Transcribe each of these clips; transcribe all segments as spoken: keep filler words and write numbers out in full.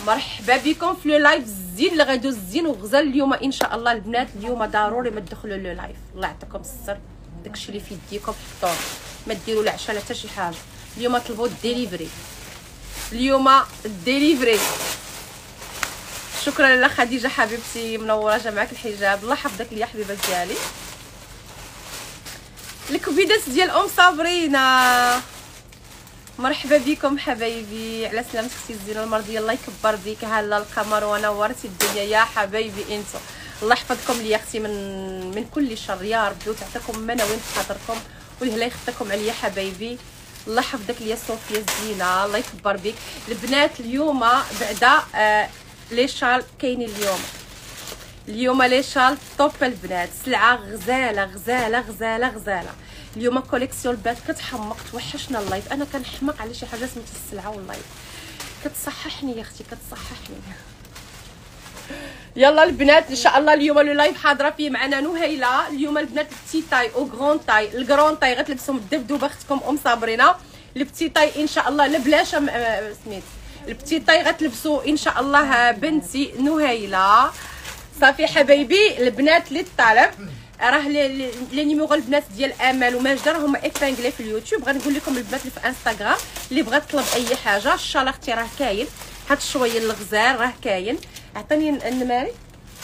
مرحبا بكم في لو لايف الزين اللي غيدوز الزين وغزال اليوم ان شاء الله. البنات اليوم ضروري ما تدخلوا لو لايف، الله يعطيكم السر. داكشي اللي في يديكم حطوه، ما ديروا لا عشاء لا حتى شي حاجه. اليوم طلبوا الديليفري، اليوم الديليفري. شكرا لاله خديجه حبيبتي، منوره جمعك الحجاب، الله يحفظك ليا حبيبه ديالي. الكبيدات ديال ام صابرينا، مرحبا بكم حبايبي، على سلامتك سي الزينه المرضيه، الله يكبر بيك. هلا القمر ونورتي الدنيا يا حبايبي انتو، الله يحفظكم ليا اختي من من كل شر يا ربي، وتعطيكم منى وين خاطركم والهلا يخطيكم عليا حبايبي. الله يحفظك ليا صوفيا الزينه، الله يكبر بيك. البنات اليوم بعدا آه لي شال كاينين اليوم، اليوم لي شال طوب البنات، سلعه غزاله غزاله غزاله غزاله. اليوم كوليكسيون البنات كتحمق، توحشنا اللايف، انا كنحمق على شي حاجه سميت السلعه واللايف، كتصححني يا اختي كتصححني. يلا البنات ان شاء الله اليوم لو لايف حاضره فيه معنا نهيله. اليوم البنات بتي تاي او غرون تاي، الكرون تاي غتلبسهم الدبدوبه اختكم ام صابرينا. البتي تاي ان شاء الله لبلاش سميت البتي تاي غتلبسوا ان شاء الله بنتي نهيله. صافي حبايبي البنات للطلب، راه لي نيميرو البنات ديال امال وماجده راهم افانغلي في اليوتيوب. غنقول لكم البنات اللي في انستغرام اللي بغات تطلب اي حاجه، الشال اختي راه كاين، هاد شويه الغزال راه كاين. عطيني النماري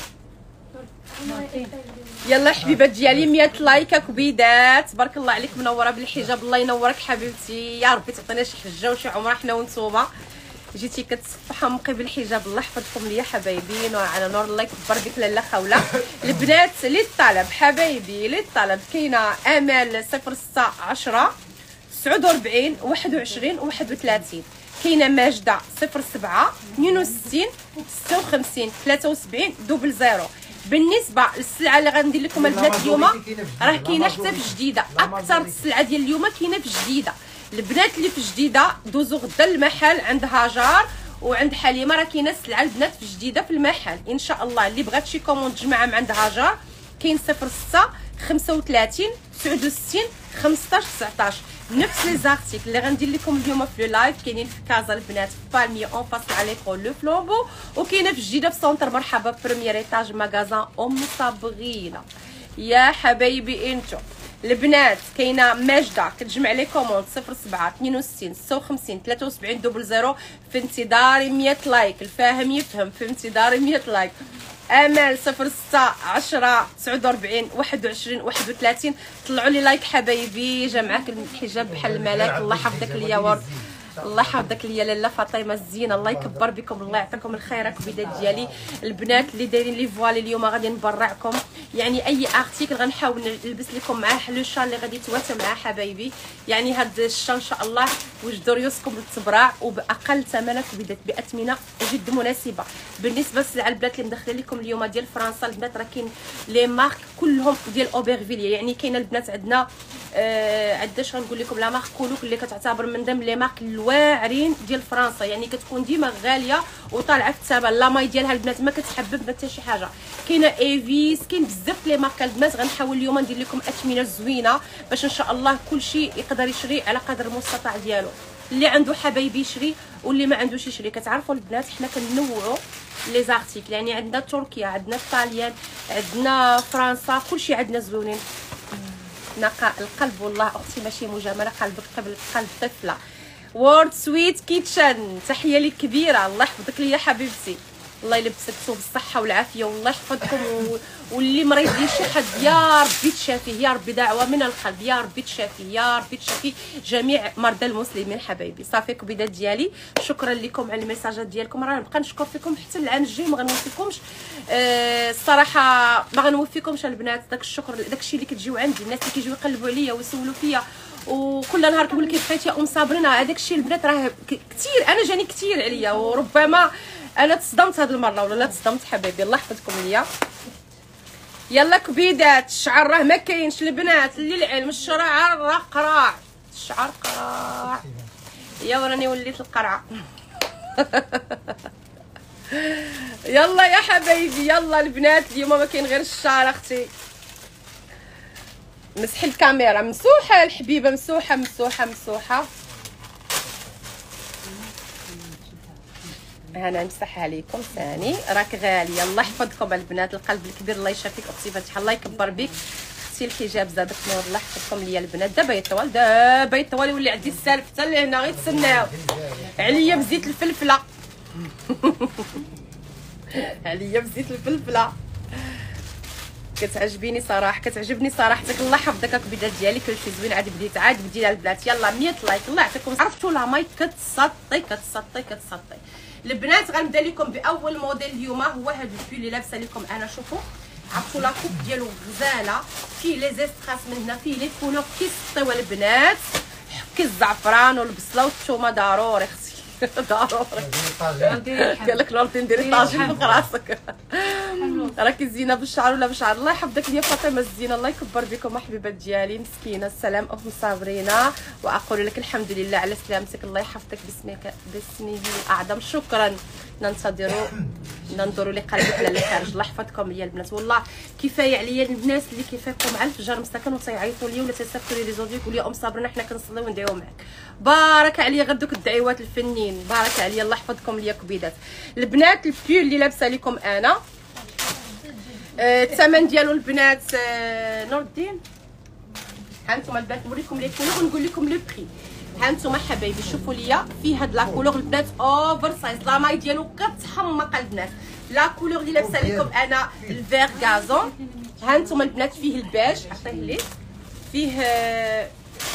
يلا حبيبات ديالي. مية لايك كبيدات، تبارك الله عليك، منوره بالحجاب، الله ينورك حبيبتي، يا ربي تعطينا شي حجه وشي عمره حنا وانتوما. جيتي كتصفحوا مقي بالحجاب، الله يحفظكم ليا حبايبي، نور على نور، الله يكبر بك لاله خوله. البنات للطلب حبايبي للطلب كاينه امال صفر ستة عشرة تسعة وأربعين واحد وعشرين واحد وثلاثين، كاينه ماجده صفر سبعة اثنين وستين ستة وخمسين ثلاثة وسبعين دوبل زيرو. بالنسبه للسلعه اللي غندير لكم البنات اليوم راه كاينه حتى في جديده، اكثر السلعه ديال اليوم كاينه في جديده. البنات اللي في جديده دوزوا غدا المحل عند هاجر وعند حليمه، راه كاينه السلعه البنات في جديده في المحل ان شاء الله. اللي بغات شي كوموند جماعه من عند هاجر كاين صفر ستة خمسة وثلاثين تسعة وستين خمسطاش تسعطاش. نفس لي زارتيكل اللي غندير لكم اليوم في لو لايف كاينين في كازا البنات، في بالمي اون فاس على ليكول لو فلومبو، وكاينه في جديده في سونتر مرحبا بريمير ايطاج ماغازان ام صابغينه. يا حبايبي انتو البنات كاينه ماجده كتجمع لي كوموند صفر سبعة اثنين وستين ستة وخمسين ثلاثة وسبعين دوبل زيرو، في انتظار مية لايك، الفاهم يفهم، في انتظار مية لايك. امال صفر ستة عشرة تسعة وأربعين واحد وعشرين واحد وثلاثين، طلعوا لي لايك حبايبي، جمعك الحجاب بحال الملاك، الله يحفظك ليا ورد، الله يحفظك ليا لاله فاطمه الزينه، الله يكبر بكم، الله يعطيكم الخير كبيدات ديالي. البنات اللي دايرين لي فوالي اليوم غادي نبرعكم، يعني اي ارتيكل غنحاول نلبس لكم معاه لو شال اللي غادي يتواتى معاه حبايبي. يعني هاد الشال ان شاء الله وجدوا ريوسكم للتبرع وباقل ثمن كبيدات، باثمنه جد مناسبه. بالنسبه للسلعه البنات اللي مدخله لكم اليوم ديال فرنسا البنات راه كاين لي مارك كلهم ديال اوبرفيليا، يعني كاينه البنات عندنا آه عداش غنقول لكم لا مارك كولوك اللي كتعتبر من ضمن لي مارك واعرين ديال فرنسا، يعني كتكون ديما غاليه وطالعه في الثمن، لا ماي ديالها البنات ما كتحبب حتى شي حاجه. كاينه ايفيس، كاين بزاف لي ماركه البنات، غنحاول اليوم ندير لكم اثمنه زوينه باش ان شاء الله كلشي يقدر يشري على قدر المستطاع ديالو. اللي عنده حبايبي يشري واللي ما عندوش يشري. كتعرفوا البنات حنا كنوعوا لي زارتيكل، يعني عندنا تركيا، عندنا الطاليان، عندنا فرنسا، كلشي عندنا زوينين. نقاء القلب والله اختي ماشي مجامله، قلبك قبل قلب طفله. وورد سويت كيتشن، تحيه لك كبيره، الله يحفظك ليا حبيبتي، الله يلبسك بالصحه والعافيه، والله يحفظكم و... واللي مريض لي شي حد يا ربي تشافيه، يا ربي دعوه من القلب، يا ربي تشافيه، يا ربي تشافي جميع مرضى المسلمين حبايبي. صافي كبيدات ديالي، شكرا لكم على الميساجات ديالكم، راه نبقى نشكر فيكم حتى العام الجاي، ما غنوفيكمش أه الصراحه، ما غنوفيكمش البنات داك الشكر، داكشي اللي كتجيو عندي، الناس اللي كيجيو يقلبوا عليا ويسولوا فيا وكل نهار كيقول لك كيف بقيتي يا ام صابرينا، هذاك الشيء البنات راه كثير، انا جاني كثير عليا، وربما انا تصدمت هذه المره ولا لا تصدمت حبايبي، الله يحفظكم ليا. يلا كبيدات، الشعر راه ما كاينش البنات، اللي العلم الشعر راه قراع، الشعر قراع، يا وراني وليت القرعه. يلا يا حبايبي، يلا البنات اليوم ما كاين غير الشعر اختي. مسح الكاميرا، مسوحه الحبيبه، مسوحه مسوحه مسوحه. انا نمسح عليكم ثاني، راك غاليه. الله يحفظكم البنات، القلب الكبير الله يشافيك اختي فاتحه، الله يكبر بك اختي. الحجاب زادك نور، الله يحفظكم ليا البنات. دابا يطول دابا يطول يولي عندي السالف حتى لهنا، غير تسناو عليا بزيت الفلفله عليا بزيت الفلفله. كتعجبيني صراحه، كتعجبني صراحتك. الله يحفظك الكبيده ديالي كلشي زوين. عاد بديت عاد بدينا البنات، يلا مية لايك. الله يعطيكم. عرفتوا لا ماي كتسطي كتسطي كتسطي البنات. غنبدا لكم باول موديل اليوم، هو هذا البول اللي لابسه لكم انا. شوفوا عرفتوا لا كوب ديالو غزاله، فيه لي زيستراس من هنا، فيه لي كولور كيسطيو البنات. حكي الزعفران والبصله والثومه ضروري اختي ضروري. قال لك نورتي نديري طاجين فوق راسك. راكي زينه بالشعر ولا بالشعر. الله يحفظك يا فاطمه الزينه، الله يكبر بكم حبيبات ديالي مسكينه. السلام ام صابرينا، واقول لك الحمد لله على سلامتك. الله يحفظك باسمك باسمه الاعظم. شكرا. ننتظروا ننظروا لقلبك اللي خارج. الله يحفظكم ليا البنات. والله كفايه عليا الناس اللي كيفيقوا مع الفجر مساكن وتيعيطوا لي ولا تيصيفطوا لي لي زوديو يقولوا لي ام صابرينا حنا كنصليو وندعيو معاك. بارك عليا غير دوك الدعوات الفنين، بارك عليا. الله يحفظكم ليا كبيدات البنات. البول اللي لابسه لكم انا الثمن آه، ديالو البنات آه، نور الدين. ها انتم البنات نوريكم لي كولور ونقول لكم لو بري. ها انتم حبايبي شوفوا ليا فيه هاد لا كولور البنات اوفر سايز. لا ماي ديالو كتحمق البنات. لا كولور اللي لابسه لكم انا الفير غازون. ها انتم البنات فيه الباج، عطيه لي فيه آه،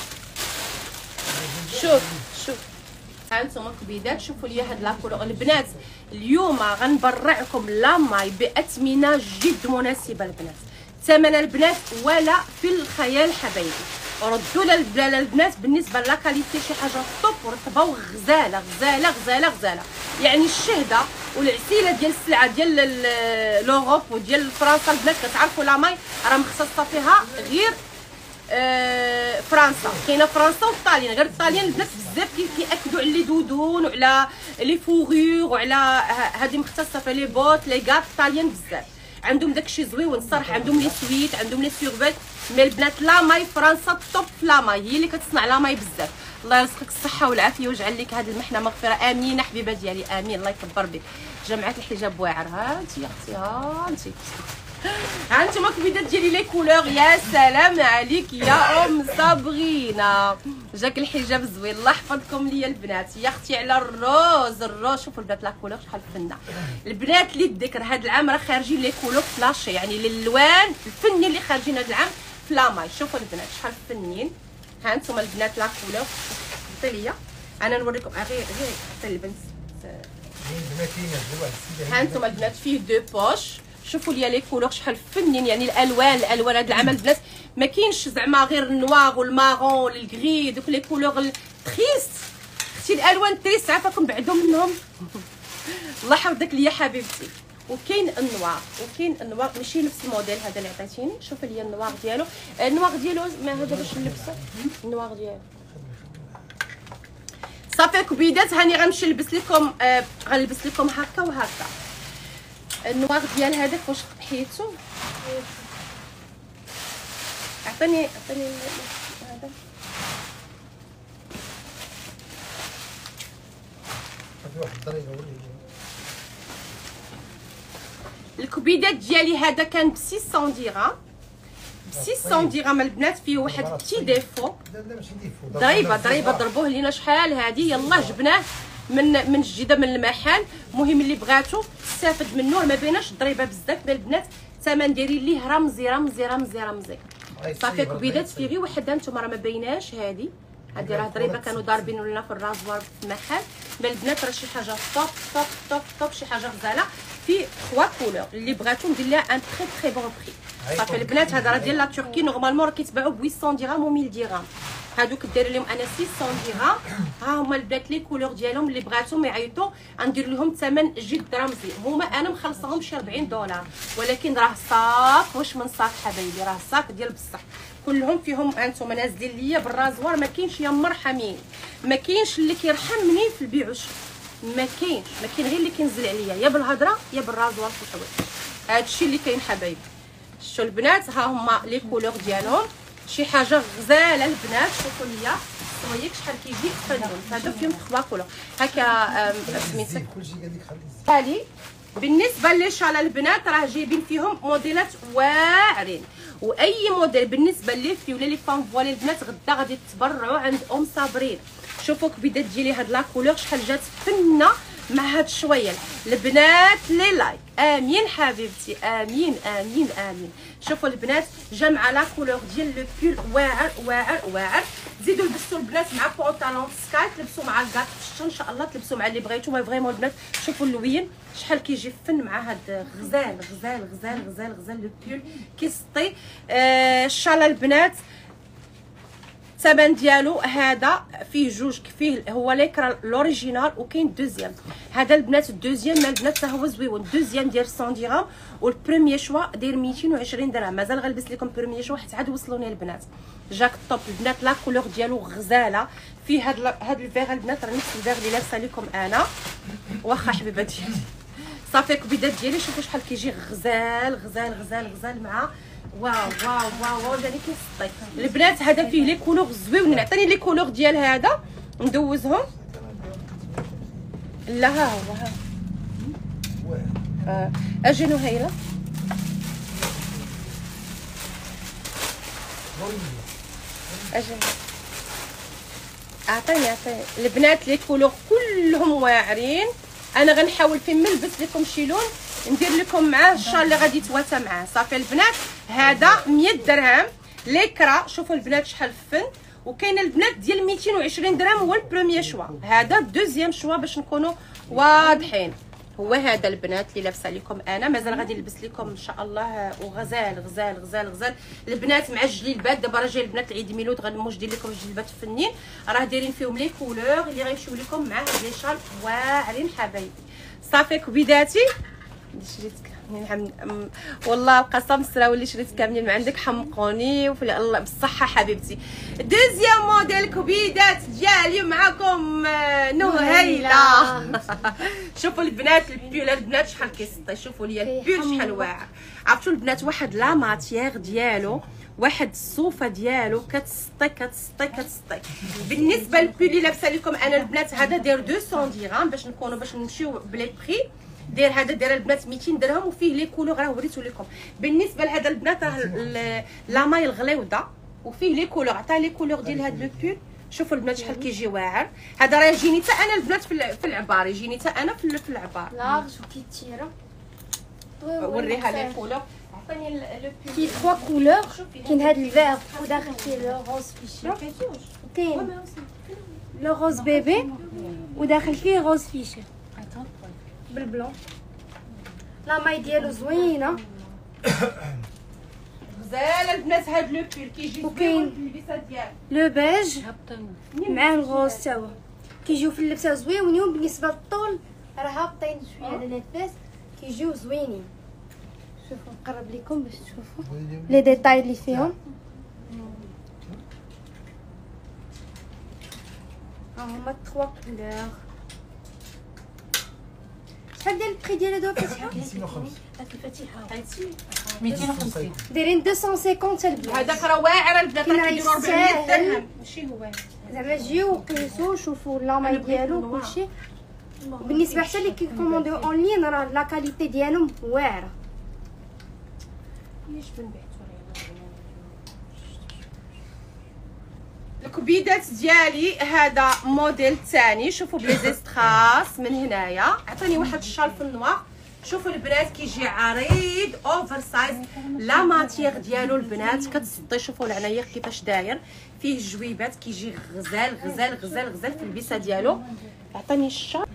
شوف شوف ها انتم كبيدات. شوفوا ليا هاد لا كولور البنات. اليوم غنبرعكم لا ماي باثمنه جد مناسبه البنات. ثمن البنات ولا في الخيال حبايبي. ردوا للبلال البنات بالنسبه لا كاليتي شي حاجه طوب ورطبه وغزاله غزاله غزاله غزاله. يعني الشهده والعسيله ديال السلعه ديال لوروب وديال فرنسا البنات كتعرفوا لا ماي راه مختصه فيها غير آه فرنسا. كاينه فرنسا والطاليان. غير الطاليان البنات بزاف كياكدوا على لي دودون وعلى لي فوغور وعلى هذه مختصه في لي بوت لي غاب. الطاليان بزاف عندهم داكشي زويون الصراحه، عندهم لي سويت عندهم لي سيرفيت. مي البنات لا ماي فرنسا توب في لا ماي، هي اللي كتصنع لا ماي بزاف. الله يرزقك الصحه والعافيه ويجعل لك هذه المحنه مغفره. امين حبيبه ديالي امين. الله يكبر بك. جمعات الحجاب واعر. ها انت يا اختي ها انت ها انتم كبيدات ديالي لي كولور. يا سلام عليك يا ام صابرينا، جاك الحجاب زوين. الله يحفظكم ليا البنات يا اختي على الروز الروز. شوفوا البنات لا كولور شحال فنه البنات. اللي الذكر هذا العام راه خارجين لي كولور فلاشي، يعني الالوان الفنيه اللي خارجين هذا العام في لا ماي. شوفوا البنات شحال فنيين. ها انتم البنات لا كولور. عطي ليا انا نوريكم غير غير حتى البنت. ها انتم البنات فيه دو بوش. شوفوا ليا لي كولور شحال فنين. يعني الالوان الالوان هذا العام البنات ما كاينش زعما غير النوار والمارون والغري دوك لي كولور تريست. اختي الالوان تريست عافاكم بعدوا منهم. الله يحفظك ليا حبيبتي. وكاين النوار وكاين النوار ماشي نفس الموديل هذا اللي عطيتيني. شوفوا ليا النوار ديالو. النوار ديالو ما هذا باش نلبسو النوار ديالو صافي كبيدات. هاني غنمشي نلبس لكم آه غنلبس لكم هكا وهكا. النوار ديال هذاك واش حيدتو؟ عطيني عطيني هذا الكبيدات ديالي. هذا كان ب ستمية درهم ب ستمية درهم البنات. فيه واحد بتي ديفو ضريبه ضريبه ضربوه لينا شحال هذه. يلاه جبناه من من جديده من المحل. المهم اللي بغاتو تستافد منه ما بيناش ضريبه بزاف البنات. الثمن دايرين ليه رمزي رمزي رمزي رمزي. صافي كبيدات فيه غير وحده انتم راه ما بيناش. هذه هذه راه ضريبه كانوا ضاربين لنا في الرازوار في المحل. مي البنات راه شي حاجه طوب طوب طوب طوب شي حاجه غزاله. في ثلاث كولور اللي بغاتو ندير لها ان تري تري بون بري. صافي البنات هذا راه ديال لا تركي نورمالمون راه كيتباعوا ب ثمانمية درهم و مية درهم. هادوك داير لهم انا ستمية درهم. ها هما البنات لي كولور ديالهم اللي بغاتهم يعيطوا غندير لهم ثمن جد رمزي. هما انا مخلصاهم شي أربعين دولار ولكن راه صاف واش من صاف حبايبي. راه صاف ديال بصح كلهم فيهم انتم نازلين ليا بالرازوار. ما كاينش يا مرحمين ما كاينش اللي كيرحم مني في البيع والشراء. ما كاينش ما كاين غير اللي كينزل عليا يا بالهضره يا بالرازوار في الحوايج. هادشي اللي كاين حبايبي. شتو البنات ها هما لي كولور ديالهم شي حاجه غزاله البنات. شوفوا ليا نوريك شحال كيجي فنون. هادو فيهم تخوا كولور هكا سميتك كلشي قال لك خلي بالي. بالنسبه لي شال البنات راه جايبين فيهم موديلات واعرين، واي موديل بالنسبه لي في ولا لي فام فوالي البنات غدا غادي تبرعوا عند ام صابرين. شوفوا كبيده تجي لي هاد لا كولور شحال جات فنه مع هاد الشويل. البنات لي لايك امين حبيبتي، امين امين امين. شوفوا البنات جا مع لا كولور ديال لو بول واعر واعر واعر. زيدوا لبسوا البنات مع بونطالون سكاي، تلبسوا مع الكاط ان شاء الله، تلبسوا مع اللي بغيتو. ما فريمون البنات شوفوا اللوين شحال كيجي فن مع هاد غزال غزال غزال غزال غزال لو بول كيسطي. آه الشاله البنات الثمن ديالو هذا فيه جوج، فيه هو ليكرا لوريجينال وكاين دوزيام. هذا البنات الدوزيام مال البنات حتى هو زويون. الدوزيام داير مية درهم والبروميير شوا داير ميتين وعشرين درهم. مازال غنلبس لكم بروميير شوا حتى عاد وصلوني البنات. جاك الطوب البنات لا كولور ديالو غزاله. فيه هاد هاد الفيغ البنات راه نفس الفيغ اللي لابسه لكم انا، واخا حبيبات ديالي صافي كبيدات ديالي. شوفوا شحال كيجي غزال غزال غزال غزال مع واو واو واو واو جاني كيسطي البنات. هذا فيه لي كولور زويونين. عطيني لي كولور ديال هذا ندوزهم. لا ها هو ها آه. اجي نهيله اجي اعطيني اعطيني البنات لي كولور كلهم واعرين. انا غنحاول فين ما نلبس لكم شي لون ندير لكم معاه الشال اللي غادي يتواتى معاه. صافي البنات هذا مية درهم ليكرا. شوفوا البنات شحال فن. وكاين البنات ديال ميتين وعشرين درهم هو البروميير شوا. هذا الدوزيام شوا باش نكونوا واضحين. هو هذا البنات اللي لابسه لكم انا. مازال غادي نلبس لكم ان شاء الله. وغزال غزال غزال غزال البنات مع الجليبات. دابا راه جاي البنات العيد ميلود غنموج ندير لكم الجليبات فنين راه دايرين فيهم لي كولور اللي غيمشيو لكم مع هاد لي شال واعرين حبايبي. صافي كبيداتي اللي شريت كاملين والله القسم السراوي اللي شريت كاملين من عندك حمقوني وفي الله بالصحه حبيبتي. دوزيام موديل كبيدات ديالي معكم نهيله. شوفوا البنات البيول البنات شحال كيسطي. شوفوا ليا البيول شحال واعر. عرفتوا البنات واحد لا ماتيير ديالو واحد الصوفه ديالو كتسطي كتسطي كتسطي. بالنسبه للبيول اللي لابسه لكم انا البنات هذا داير ميتين درهم باش نكونوا باش نمشيو بلي بري. داير هذا داير البنات ميتين درهم وفيه لي كولور راه وريتو لكم. بالنسبه لهذا البنات راه لا ماي الغليوضه وفيه لي كولور. عطا لي كولور ديال هذا لو بول. شوفوا البنات شحال كيجي واعر. هذا راه يجيني حتى انا البنات في العبار، يجيني حتى انا في العبار لارج وكيتيرا. وريها لي كولور. عطيني لو بول كاين ثلاث كولور. كاين هذا الفيغ وداخل فيه لو روز فيشر. كاين لو روز بيبي وداخل فيه روز فيشر بالبلون. لا ماي ديالو زوينه غزال البنات. هاد لو بول كيجي وكاين اللبسه ديالو لو بيج مع الغوز تا هو كيجيو في اللبسه زويونين. بالنسبه للطول راه هابطين شويه على الفاس كيجيو زوينين. شوفوا نقرب لكم باش تشوفوا لي ديتاي اللي فيهم. ها هما ثلاث كولور. شحال ديال البري ديال هادو الفاتحه؟ ميتين وخمسين دايرين مئتين وخمسين البنات. هذاك راه واعر البنات راه كيديروا أربعمية درهم ماشي هو. زعما جيو وقيسوا شوفوا لاماي ديالو كلشي. بالنسبه حتى اللي كيكومونديو اون لين راه لا كاليتي ديالهم واعره. الكبيدات ديالي هذا موديل ثاني. شوفوا بلي زيستراس من هنايا. عطاني واحد الشال في النوار. شوفوا البنات كيجي عريض اوفر سايز. لا ماتيير ديالو البنات كتسطي. شوفوا العنايق كيفاش داير. فيه جويبات كيجي غزال غزال غزال غزال في اللبسه ديالو. عطاني الشال.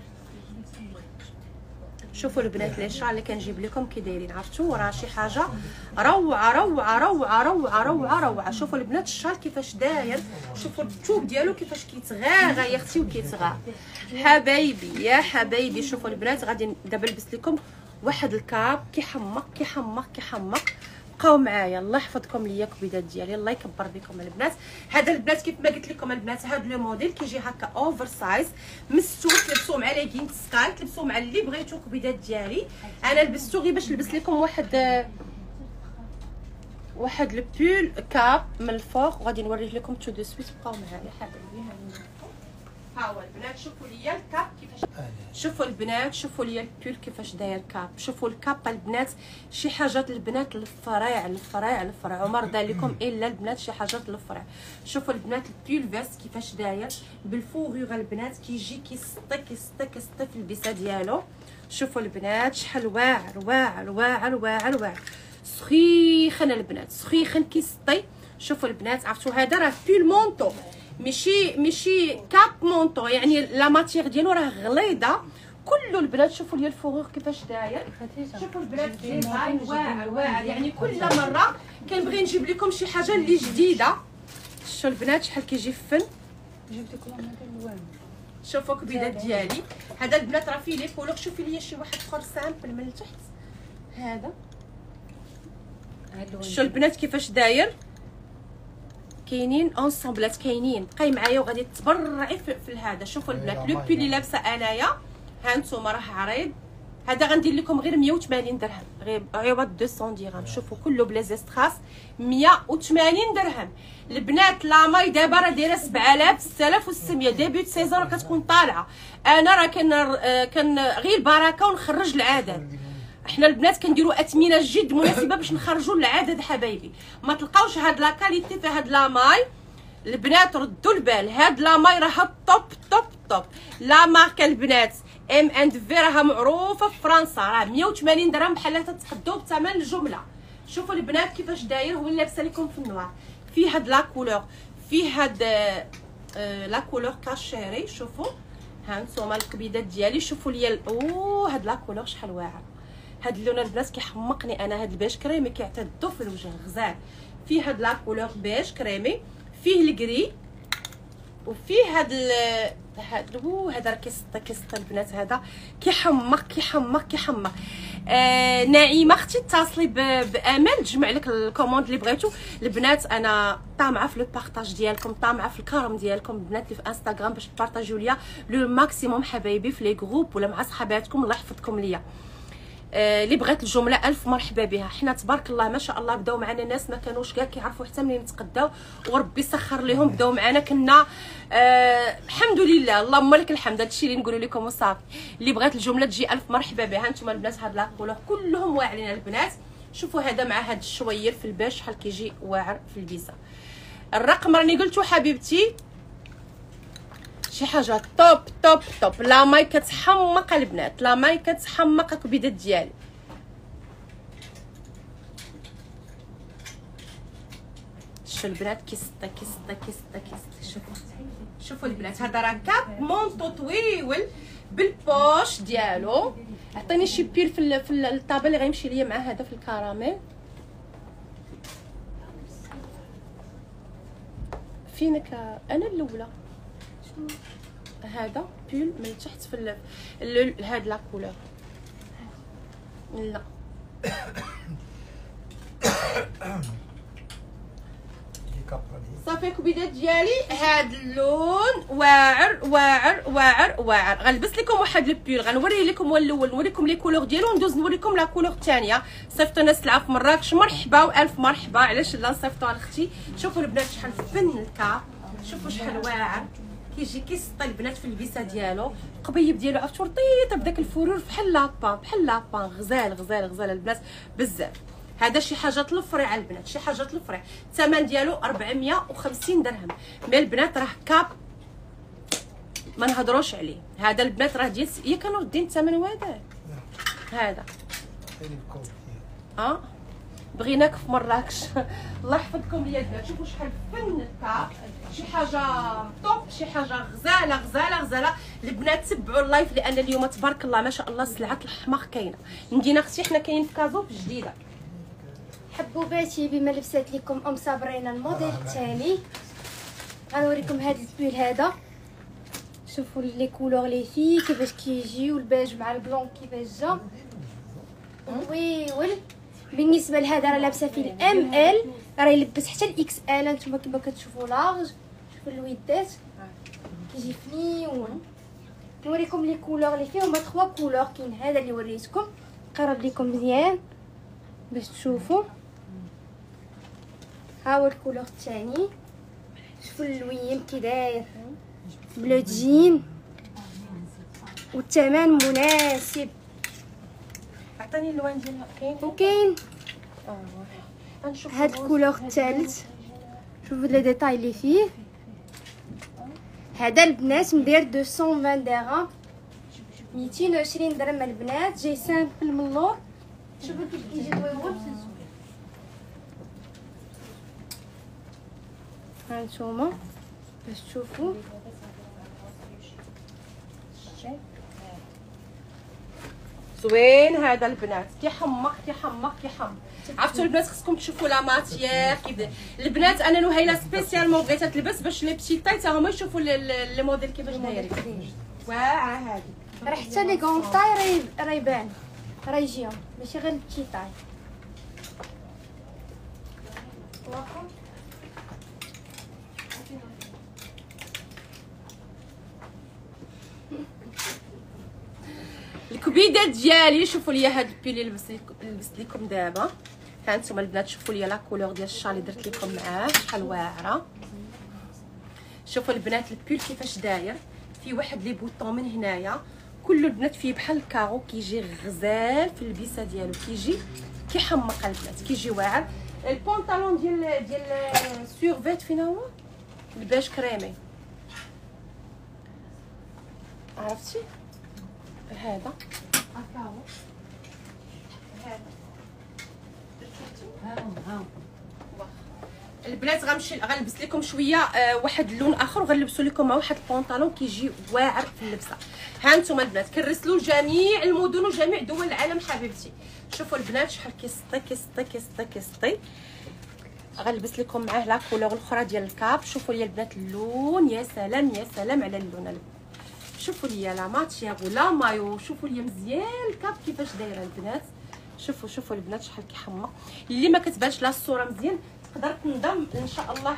شوفوا البنات لي شال اللي كنجيب لكم كي دايرين. عرفتوا راه شي حاجه روعه روعه روعه روعه روعه روعه. شوفوا البنات الشال كيفاش داير. شوفوا الثوب ديالو كيفاش كيتغاغا يا اختي وكيتغا حبايبي يا حبايبي. شوفوا البنات غادي دابا نلبس لكم واحد الكاب كيحمق كيحمق كيحمق. بقاو معايا الله يحفظكم ليا كبيدات ديالي الله يكبر بكم البنات. هذا البنات كيف ما قلت لكم البنات هذا لو موديل كيجي هكا اوفر سايز مستور. تلبسوه مع ليغينز سكاي تلبسوه مع اللي بغيتو كبيدات ديالي. انا لبستو غير باش نلبس لكم واحد واحد البول كاب من الفوق وغادي نوريه لكم تو دو سويت. بقاو معايا حبايبي. ها هو البنات شوفوا ليا الكاب كيفاش، شوفوا البنات شوفوا ليا البول كيفاش داير كاب. شوفوا الكاب البنات شي حاجات البنات الفريع الفريع الفريع عمر دار لكم الا البنات شي حاجات الفريع. شوفوا البنات البول فيست كيفاش داير بالفوغور البنات كيجي كيسطي كيسطي كيسطي في البيسه ديالو. شوفوا البنات شحال واعر واعر واعر واعر واعر سخيخن البنات سخيخن كيسطي. شوفوا البنات عرفتوا هذا راه بول مونطو ماشي ماشي كاب مونطو، يعني لا ماتيغ ديالو راه غليظه كله البنات. شوفوا لي الفوغور كيفاش داير. شوفوا البنات ديزاين واعر واعر، يعني كل مره كنبغي نجيب لكم شي حاجه اللي جديده. شوفوا البنات شحال كيجي فن. جبت لكم هذا اللوان. شوفوا كبيدات ديالي هذا البنات راه فيه لي كولور. شوفي لي شي واحد اخر سامبل من التحت هذا. شوفوا البنات كيفاش داير. كاينين اونسومبلات كاينين. بقاي معايا وغادي تبرعي في, في هذا. شوفوا البنات لو بول اللي لابسه انايا ها نتوما راه عريض. هذا غندير لكم غير مية وثمانين درهم غير عوض مئتين درهم. شوفوا كله بلا زيستراس مية وثمانين درهم. البنات لا ماي دابا راه دايره سبعة آلاف ستة آلاف وستمية ديبيوت سيزون راه كتكون طالعه. انا راه كان كان غير البركه ونخرج العدد. احنا البنات كنديروا اثمنه جد مناسبه باش نخرجوا العدد حبايبي. ما تلقاوش هاد لا كاليتي في هاد لا ماي البنات. ردوا البال هاد لا ماي راها توب توب توب. لا ماركه البنات ام اند في راها معروفه في فرنسا راه مية وثمانين درهم بحال تتقداو بثمن الجمله. شوفوا البنات كيفاش داير. هو اللي لابسه لكم في النوار فيه هاد لا كولور فيه هاد آه لا كولور كاشيري. شوفوا ها نتوما الكبيدات ديالي. شوفوا ليا اوه هاد لا كولور شحال واعر. هاد اللون البنات كيحمقني انا. هاد البيج كريمي كيعتدو في الوجه غزال. فيه هاد لا كولور بيج كريمي فيه الكري وفيه هاد ال هاد اوه هذا راه كيسطى كيسطى البنات. هذا كيحمق كيحمق كيحمق. آه نعيمه اختي اتصلي بامل تجمع لك الكوموند اللي بغيتو البنات. انا طامعه في لو بارطاج ديالكم طامعه في الكرم ديالكم البنات اللي في انستغرام باش تبارطاجيو ليا لو ماكسيموم حبايبي في لي جروب ولا مع صحاباتكم. الله يحفظكم ليا. آه اللي بغات الجمله الف مرحبا بها. حنا تبارك الله ما شاء الله بداو معنا ناس ما كانوش كاع كيعرفوا حتى منين نتقداو وربي سخر لهم. بداو معنا كنا آه الحمد لله اللهم لك الحمد. هادشي اللي نقول لكم وصافي. اللي بغات الجمله تجي الف مرحبا بها. نتوما البنات هاد لاكولور كلهم واعرين البنات. شوفوا هذا مع هاد الشوير في الباش شحال كيجي واعر في البيزه. الرقم راني قلتو حبيبتي شي حاجه توب توب توب. لا ماي كتحمق البنات لا ماي كتحمق الكبيدات ديالي. شوفوا البنات كيسطى كيسطى كيسطى كيسطى. شوفوا شوفوا البنات هذا راه كاب مونطو طويول بالبوش ديالو. عطيني شي بيل في في الطابه اللي غيمشي ليا مع هذا في الكراميل. فينك انا الاولى. هذا بول من تحت في ال هاد لا كولور لا صافي كبيدات ديالي. هاد اللون واعر واعر واعر واعر. غنلبس لكم واحد البول غنوريه لكم هو الاول نوريكم لي كولور ديالو وندوز نوريكم لا كولور الثانيه. صيفطوا ناس تلعب في مراكش مرحبا والف مرحبا. علاش لا نصيفطوها لاختي. شوفوا البنات شحال فن الكاب. شوفوا شحال واعر كيجي كيسطي البنات في البيسه ديالو. القبيب ديالو عرفتو رطيطه بداك الفرور بحال لابان بحال لابان. غزال غزال غزال البنات بزاف. هذا شي حاجات الفريعه البنات شي حاجات الفريع. الثمن ديالو أربعمية وخمسين درهم. مي البنات راه كاب ما نهضروش عليه. هذا البنات راه ديال يا كانوا ردين الثمن هذا هذا اه بغيناك في مراكش. الله يحفظكم ليا البنات. شوفوا شحال فن الكاب شي حاجه توب شي حاجه غزاله غزاله غزاله. البنات تبعوا اللايف لان اليوم تبارك الله ما شاء الله سلعه الحماق كاينه. ندينا اختي حنا كاين في كازو في جديده. حبوباتي بما لبسات لكم ام صابرينا الموديل الثاني. غنوريكم هذا البول هذا. شوفوا لي كولور لي فيه كيفاش كيجيو البيج مع البلون كيفاش جا ويول. بالنسبه لهذا راه لابسه فيه الام ال راه يلبس حتى الاكس ال. نتوما كما كتشوفوا لارج. شوفوا الويدات كيجي فنيون. نوريكم لي كولور اللي فيه هما ثلاثة كولور. كاين هذا اللي وريتكم قرب لكم مزيان باش تشوفوا. ها هو الكولور الثاني. شوفوا اللوين كي داير بلو جين، والثمن مناسب. عطيني اللوان ديالها. كاين وكاين اه غنشوف هاد الكولور الثالث. شوفوا لي ديتاي اللي فيه. هذا البنات مدير مئتين وعشرين درهم، مئتين وعشرين درهم البنات. جاي سامبل من اللور. شوفوا كيف كيجي زويون. ها نتوما باش تشوفوا. زوين هذا البنات، كيحمق كيحمق كيحمق. عرفتوا البنات خصكم تشوفوا لا ماتيير كيف البنات. انا نهيله سبيسيالمون بغيتها تلبس باش لي بتي طاي تا هما يشوفوا لي موديل كيفاش دايرين. واعره هذه راه حتى لي كونطاي راي راه يبان راه يجيهم ماشي غير البتي طاي. الكبيدات ديالي. شوفوا لي هاد البيل اللي لبست لبست لكم دابا. ها انتم البنات شوفوا لي لا كولور ديال الشال اللي درت لكم معاه شحال واعره. شوفوا البنات البيل كيفاش داير، فيه واحد لي بوطون من هنايا كل البنات فيه بحال الكارو. كيجي غزال في اللبسه ديالو، كيجي كيحمق البنات، كيجي واعر. البونطالون ديال ديال سورفيت فين هو البيج كريمي عرفتي هذا الكارو هذا البنات. غنمشي غنلبس لكم شويه آه واحد اللون اخر وغنلبسوا لكم مع واحد البونطالون كيجي واعر في اللبسه. ها انتم البنات كنرسلوا لجميع المدن وجميع دول العالم حبيبتي. شوفوا البنات شحال كيسطي كيسطي كيسطي كيسطي. غنلبس لكم معاه لا كولور الاخرى ديال الكاب. شوفوا لي البنات اللون، يا سلام يا سلام على اللون. شوفوا لي لا ماتيير ولا مايو. شوفوا لي مزيان الكاب كيفاش دايره البنات. شوفوا شوفوا البنات شحال كيحمق. اللي ما كتبانش لا الصوره مزيان تقدر تنضم ان شاء الله.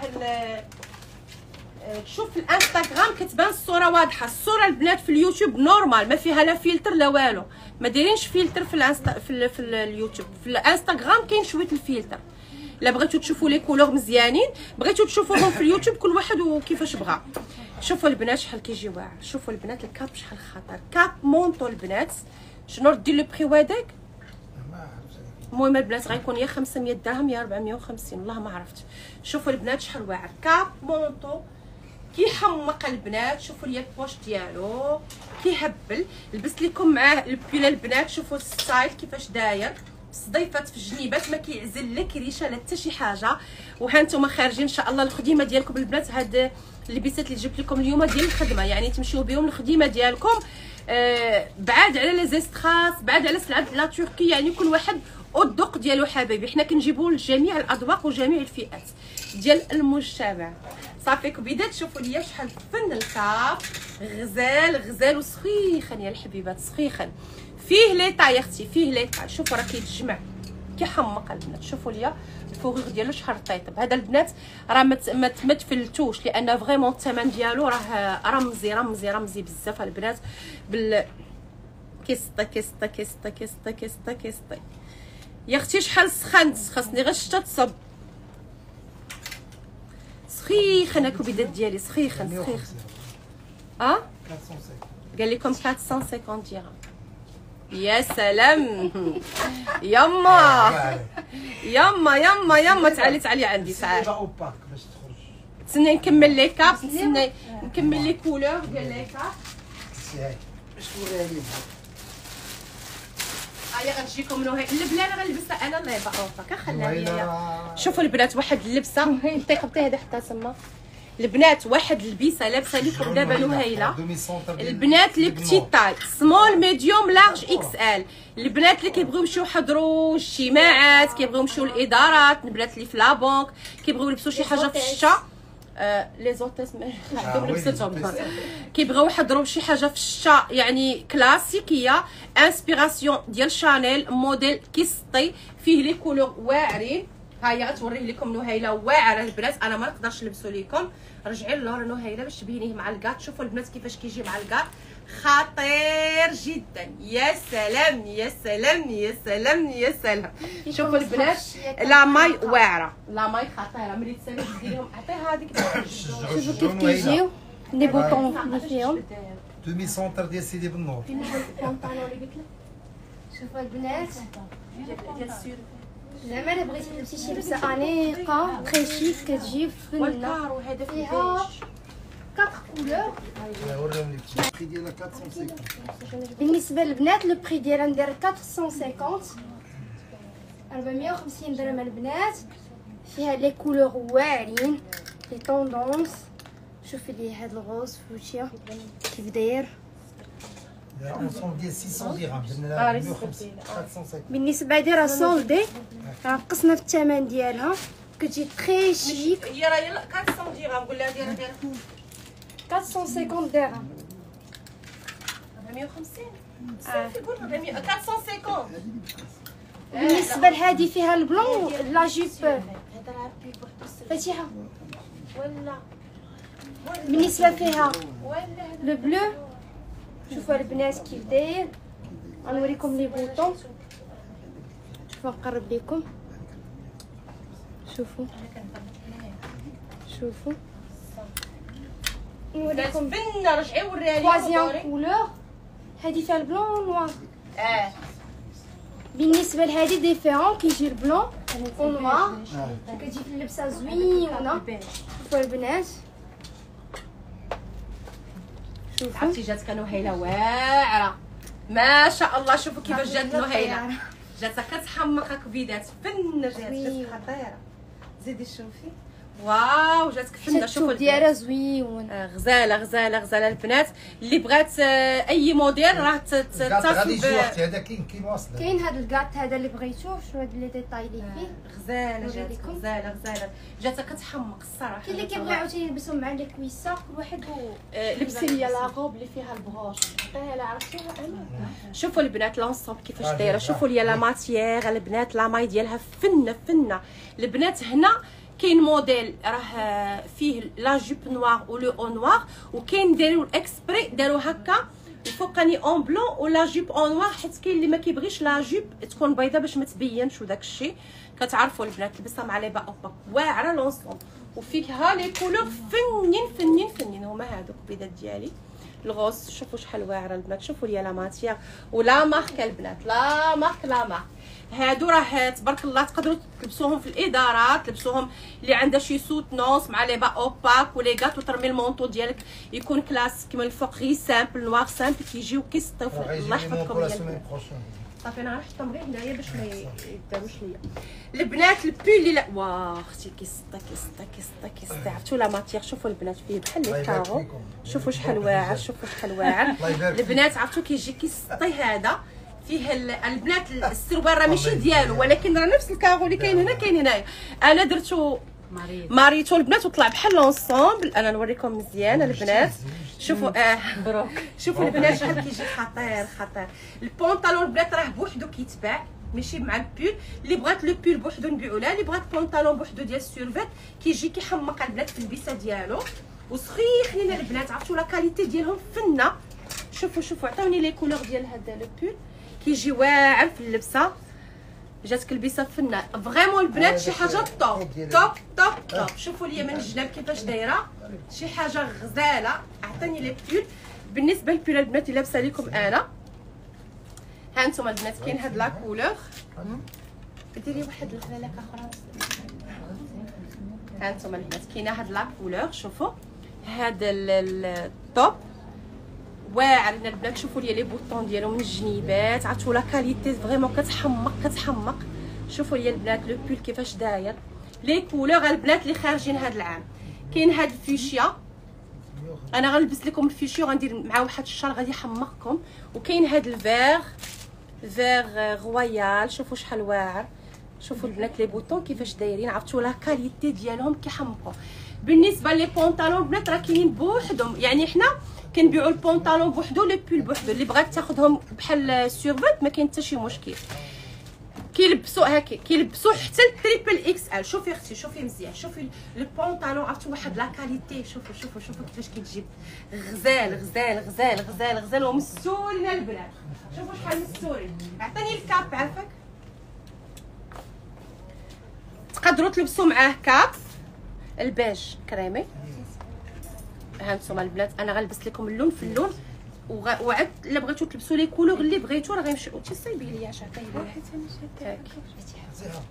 تشوف في الانستغرام كتبان الصوره واضحه. الصوره البنات في اليوتيوب نورمال ما فيها لا فلتر لا والو، ما دايرينش فلتر في الانستا في, ال... في اليوتيوب. في الانستغرام كاين شويه الفلتر. لا بغيتو تشوفوا لي كولور مزيانين بغيتو تشوفوهم في اليوتيوب كل واحد وكيفاش بغى. شوفوا البنات شحال كيجي واعر. شوفوا البنات الكاب شحال خطر. كاب مونطو البنات. شنو ردي لو بري هذاك؟ المهم البنات غيكون يا خمسمية درهم يا أربعمية وخمسين والله ما عرفت. شوفوا البنات شحال واعر. كاب مونطو كيحمق البنات. شوفوا لي البوش ديالو كيهبل. لبست لكم معاه البيله البنات. شوفوا الستايل كيفاش داير، صديفات في الجنيبات ما كيعزل لا كريشه لا حتى شي حاجه. وها نتوما خارجين ان شاء الله الخدمه ديالكم البنات. هاد اللبسات اللي جبت لكم اليوم ديال الخدمه يعني تمشيو بهم الخدمه ديالكم. آه بعاد على لي زيستراس، بعاد على سلعه لا تركي، يعني كل واحد والذوق ديالو حبايبي. حنا كنجيبوا لجميع الاذواق وجميع الفئات ديال المجتمع. صافي كبيدات. شوفوا ليا شحال فن الكاب. غزال غزال وسخيخن يا الحبيبات سخيخن. فيه لي طاي اختي فيه لي طاي. شوفوا راه كيتجمع كيحمق البنات. شوفوا ليا الفوغيغ ديالو شحال رطيطب. هذا البنات راه ما تفلتوش لان فريمون الثمن ديالو راه رمزي رمزي رمزي بزاف البنات. بال كيسطي كيسطي كيسطي كيسطي كيسطي كيسطي. يا اختي شحال سخنت خاصني غير الشتا تصب. سخيخن الكبيدات ديالي سخيخن سخيخن. اه قال لكم أربعمية وخمسين درهم. يا سلام يما يما يما يما تعالي تعالي عندي تعالي. تسنى نكمل لي كاب. تسنى نكمل لي كولور ديال لي كاب. هاهي غتجيكم نوهي البلانه غنلبسها انا الله يبارك كنخليها ليا. شوفوا البنات واحد اللبسه نطي خبطي هذا حتى تما. البنات واحد اللبسه لابسه لكم دابا نهيله. البنات لي بتي طاي سمول ميديوم لارج اكس ال. البنات اللي كيبغيو يمشيو يحضروا اجتماعات، كيبغيو يمشيو للادارات، البنات اللي في لابونك كيبغيو يلبسوا شي حاجه في الشتا. آه لي زوتيس عندهم لبستهم. كيبغيو يحضروا شي حاجه في الشتا يعني كلاسيكيه. انسبيراسيون ديال شانيل موديل كيسطي فيه لي كولور واعرين. ها هي غتوريه لكم نهيله واعره البنات. انا ما نقدرش نلبسو لكم. رجعي للور نهيله باش تبينيه مع الكاط. شوفوا البنات كيفاش كيجي مع الكاط خطير جدا. يا سلام يا سلام يا سلام يا سلام. شوفوا البنات لا ماي واعره، لا ماي خطيره. ملي تسالي ديريهم عطيها هذيك. شوفوا كيف كيجيو لي بوطون اللي فيهم دومي سونتر ديال سيدي بالنور. شوفوا البنات زعما الا بغيتي تلبسي شي لبسه انيقه تري شيك كتجي فنه والكارو هذا فيها كاتر كولور. وريهم لك البري ديالها أربعمية وخمسين. بالنسبه للبنات لو بري ديالها ندير أربعمية وخمسين أربعمية وخمسين درهم البنات. فيها لي كولور واعرين لي طوندونس. شوفي لي هاد الغوز فوشيا كيف داير. اونسون ديال ستمية درهم درنا لها أربعمية وخمسين أربعمية وخمسين. بالنسبه دايره سولدي راه نقصنا في الثمن ديالها كتجي تري شيك. هي راه يلا أربعمية درهم. قول لها ديرها ديرها أربعمية وخمسين درهم. أربعمية وخمسين صافي قول أربعمية أربعمية. بالنسبه لهذه فيها البلون لا جيب فاتحه. ولا بالنسبه فيها ولا لو بلو. شوفوا البنات كيف داير. غنوريكم لي بوطون. شوفوا نقرب لكم. شوفوا شوفوا نوريكم بنا. رجعي وريها لي خوازيام كولور. هذه فيها البلون نوار. اه بالنسبه لهذه ديفيرون كيجي البلون ونوار كتجي في اللبسه زوينه. شوفوا البنات شوفوا عرفتي جاتك نهيله واعره ما شاء الله. شوفوا كيفاش جات نهيله. جاتها كتحمق كبيدات فنه. جات جاتك خطيره. زيدي شوفي واو جاتك فنه. شوفوا ديالها زوين. آه غزاله غزاله غزاله البنات. اللي بغات آه اي موديل راه تتصل. غادي يجي وقت هذا كاين كاين واصل. كاين هذا الكاط هذا اللي بغيتوه. شنو هاد لي ديتاي اللي فيه. غزاله جاتك غزاله غزاله. جاتها كتحمق الصراحه. كاين اللي كيبغي عاوتاني يلبسهم مع لي كويسه كل واحد و آه لبسي لي لاغوب اللي فيها البروش. عطيها لا عرفتيها انا. شوفوا البنات لونسومبل كيفاش دايره. شوفوا لي لا ماتيير البنات لا ماي ديالها فنه فنه. البنات هنا كاين موديل راه فيه لا جوب نوار و لو او نوار، وكاين داروا الاكسبري داروا هكا الفوقاني اون بلون ولا جوب اون نوار، حيت كاين اللي ما كيبغيش لا جوب تكون بيضه باش ما تبينش وداك الشيء. كتعرفوا البنات لبسها مع لي با اوبا واعره لونسوم. وفيها لي كولور فنين فنين فنين. هما هادوك البيضات ديالي الغوص. شوفوا شحال واعره البنات. شوفوا لي لا ماتيير ولا مارك البنات. لا مارك لا مارك. هادو راه تبارك الله تقدروا تلبسوهم في الادارات. تلبسوهم اللي عندها شي سوت نوس مع لي با اوباك ولي غات وترمي المونطو ديالك يكون كلاس كيما الفوق غير سامبل نوار سامبل كيجيو كيسطيو. الله يحفظكم ليا. صافي انا غنحطهم غير هنايا باش ما يداروش ليا البنات. البول اللي لا واه اختي كيسطا كيسطا كيسطا كيسطا. عرفتوا لا ماتيير. شوفوا البنات فيه بحال لي كارو. شوفوا شحال واعر. شوفوا شحال واعر البنات. عرفتوا كيجي كيسطي هذا فيه البنات. السروال راه ماشي ديالو ولكن راه نفس الكارو اللي كاين هنا كاين هنايا. انا درتو ماريتو البنات وطلع بحال لونسومبل. انا نوريكم مزيان البنات. شوفوا اه مبروك. شوفوا البنات شحال كيجي خطير خطير. البونطالون البنات راه بوحدو كيتباع ماشي مع البول. اللي بغات لو بول بوحدو نبيعو لها. اللي بغات بونطالون بوحدو ديال السيرفيت كيجي كيحمق البنات في اللبسه ديالو وسخيخين البنات. عرفتوا لا كاليتي ديالهم فنه. شوفوا شوفوا عطاوني لي كولور ديال هذا لو بول كيجي واعر في اللبسه. جاتك البسه فنه فريمون البنات. شي حاجه توب توب توب توب. شوفوا لي من الجناب كيفاش دايره شي حاجه غزاله. عطاني لي بول. بالنسبه للبول البنات اللي لابسه لكم انا ها انتم البنات كاين هاد لا كولور. ديري واحد الخلاله اخرى. ها انتم البنات كاينه هاد لا كولور. شوفوا هاد الطوب واعر البنات. شوفوا لي لي بوطون ديالو من الجنيبات. عرفتوا لا كاليتي فريمون كتحمق كتحمق. شوفوا لي البنات لو بول كيفاش داير. لي كولور البنات اللي خارجين هذا العام كاين هاد الفيشيا. انا غنلبس لكم الفيشيا غندير مع واحد الشال غادي يحمقكم. وكاين هاد الفيغ فيغ رويال. شوفوا شحال واعر. شوفوا البنات لي بوطون كيفاش دايرين. عرفتوا لا كاليتي ديالهم كيحمقوا. بالنسبه لي بونطالون البنات راه كاينين بوحدهم. يعني حنا كنبيعوا البونطالون بوحدو لي بول بوحدو. اللي بغات تاخذهم بحال سيرفيت ما كاين حتى شي مشكل. كيلبسوا هكا كيلبسوا حتى التريبل اكس ال. شوفي اختي شوفي مزيان، شوفي البونطالون عرفتي واحد لا كاليتي. شوفوا شوفوا شوفوا كيفاش كيتجيب غزال غزال غزال غزال غزال ومستورين البنات. شوفوا شحال مستورين. عطيني الكاب عافاك. تقدروا تلبسوا معاه كاب البيج كريمي. ها نتوما البنات انا غنلبس لكم اللون في اللون، وعاد الا بغيتو تلبسوا لي كولور اللي بغيتو راه غيمشيو. انت صايبي ليا اش عطيني حيت انا شاده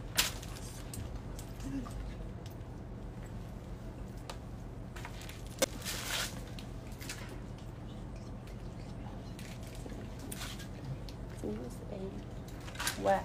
واعره.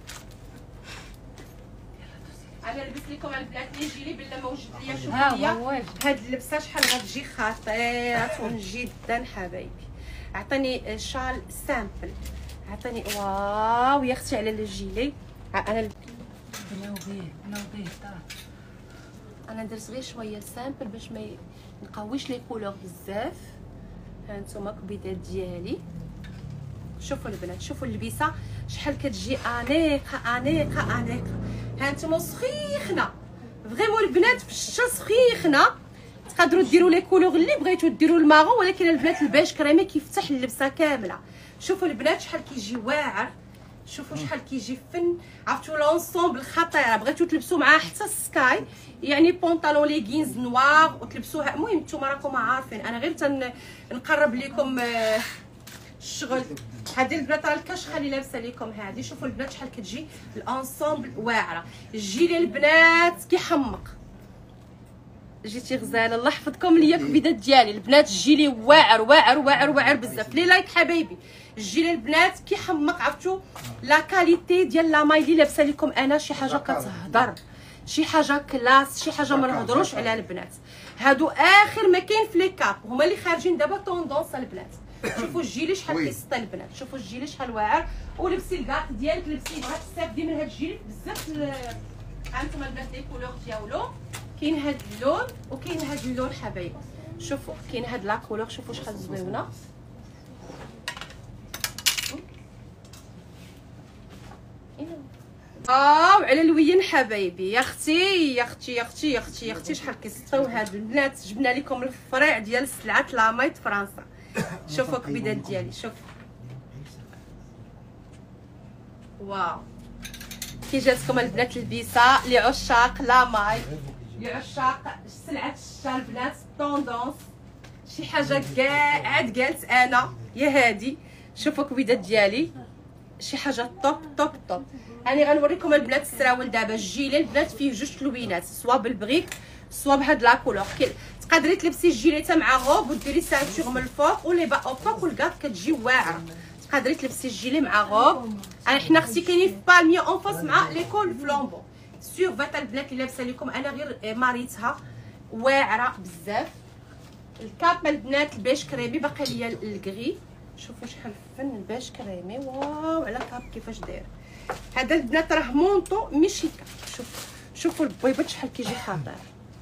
انا لبست لكم البنات لي جيلي بلا ما وجد ليا. شوفوا ليا هاد اللبسه شحال غتجي خطيره جدا حبايبي. عطيني شال سامبل، عطيني واو يا اختي على الجيلي. انا بناو بيه بناو بيه انا درت غير شويه سامبل باش ما نقويش لي كولور بزاف. ها نتوما كبيدات ديالي. شوفوا البنات شوفوا اللبسه شحال كتجي انيقه انيقه انيقه. ها نتوما سخيخنا فريمون البنات في الشتا سخيخنا. تقدروا ديروا لي كولور اللي بغيتو ديروا الماغون، ولكن البنات البيج كريمي كيفتح اللبسه كامله. شوفوا البنات شحال كيجي واعر، شوفوا شحال كيجي فن. عرفتوا لونسومبل خطيره. بغيتو تلبسوا معاه حتى السكاي يعني بونطالون ليغينز نوار وتلبسوها. المهم نتوما راكم عارفين انا غير تن نقرب لكم الشغل. هذه البنات راه الكاش خلي لابسه لكم هذه. شوفوا البنات شحال كتجي الانسومبل واعره. الجيلي البنات كيحمق. جيتي غزاله الله يحفظكم ليا كبيدات ديالي البنات. الجيلي واعر واعر واعر واعر بزاف. لي لايك حبايبي. الجيلي البنات كيحمق. عرفتوا لا كاليتي ديال لا ماي اللي لابسه لكم انا شي حاجه كتهضر، شي حاجه كلاس، شي حاجه ما نهضروش عليها البنات. هادو اخر ما كاين في لي كاب، هما اللي خارجين دابا طوندونس البنات. شوفوا الجيلي شحال كيسطي البنات. شوفوا الجيلي شحال واعر. ولبسي الكاط ديالك لبسي بغات تستافدي من هاد الجيلي بزاف. هانتوما البنات لي كولور ديالو كاين هاد اللون وكاين هاد اللون حبايبي. شوفوا كاين هاد لا كولور شوفوا شحال زويونه. واو على الوين حبايبي. يا اختي يا اختي يا اختي يا اختي يا اختي شحال كيسطيو هاد البنات. جبنا لكم الفريع ديال سلعه لامايت فرنسا. شوفوا كبيدات ديالي شوف واو كي جاتكم البنات البيسه لعشاق لاماي، لعشاق سلعه الشتا البنات طوندونس. شي حاجه كاع عاد قالت انا يا هادي. شوفوا كبيدات ديالي شي حاجه طوب طوب طوب. راني غنوريكم البنات السراول دابا. الجيلي البنات فيه جوج لوينات سوا بالبغيك سوا بهاد لا كولور. تقدري تلبسي الجيلي حتى مع غوب وديري سانتور من الفوق ولي با او فوق والكاط كتجي واعره. تقدري تلبسي الجيلي مع غوب. انا حنا اختي كاينين في بالمية اون فاس مع ليكول فلومبو. سيغ فات البنات اللي لابسه لكم انا غير ماريتها واعره بزاف. الكاب البنات البيج كريمي باقي ليا الكغي. شوفوا شحال فن البيج كريمي. واو على كاب كيفاش داير. هذا البنات راه مونطو ميشيكا. شوف شوفوا البويبات شحال كيجي خاطر.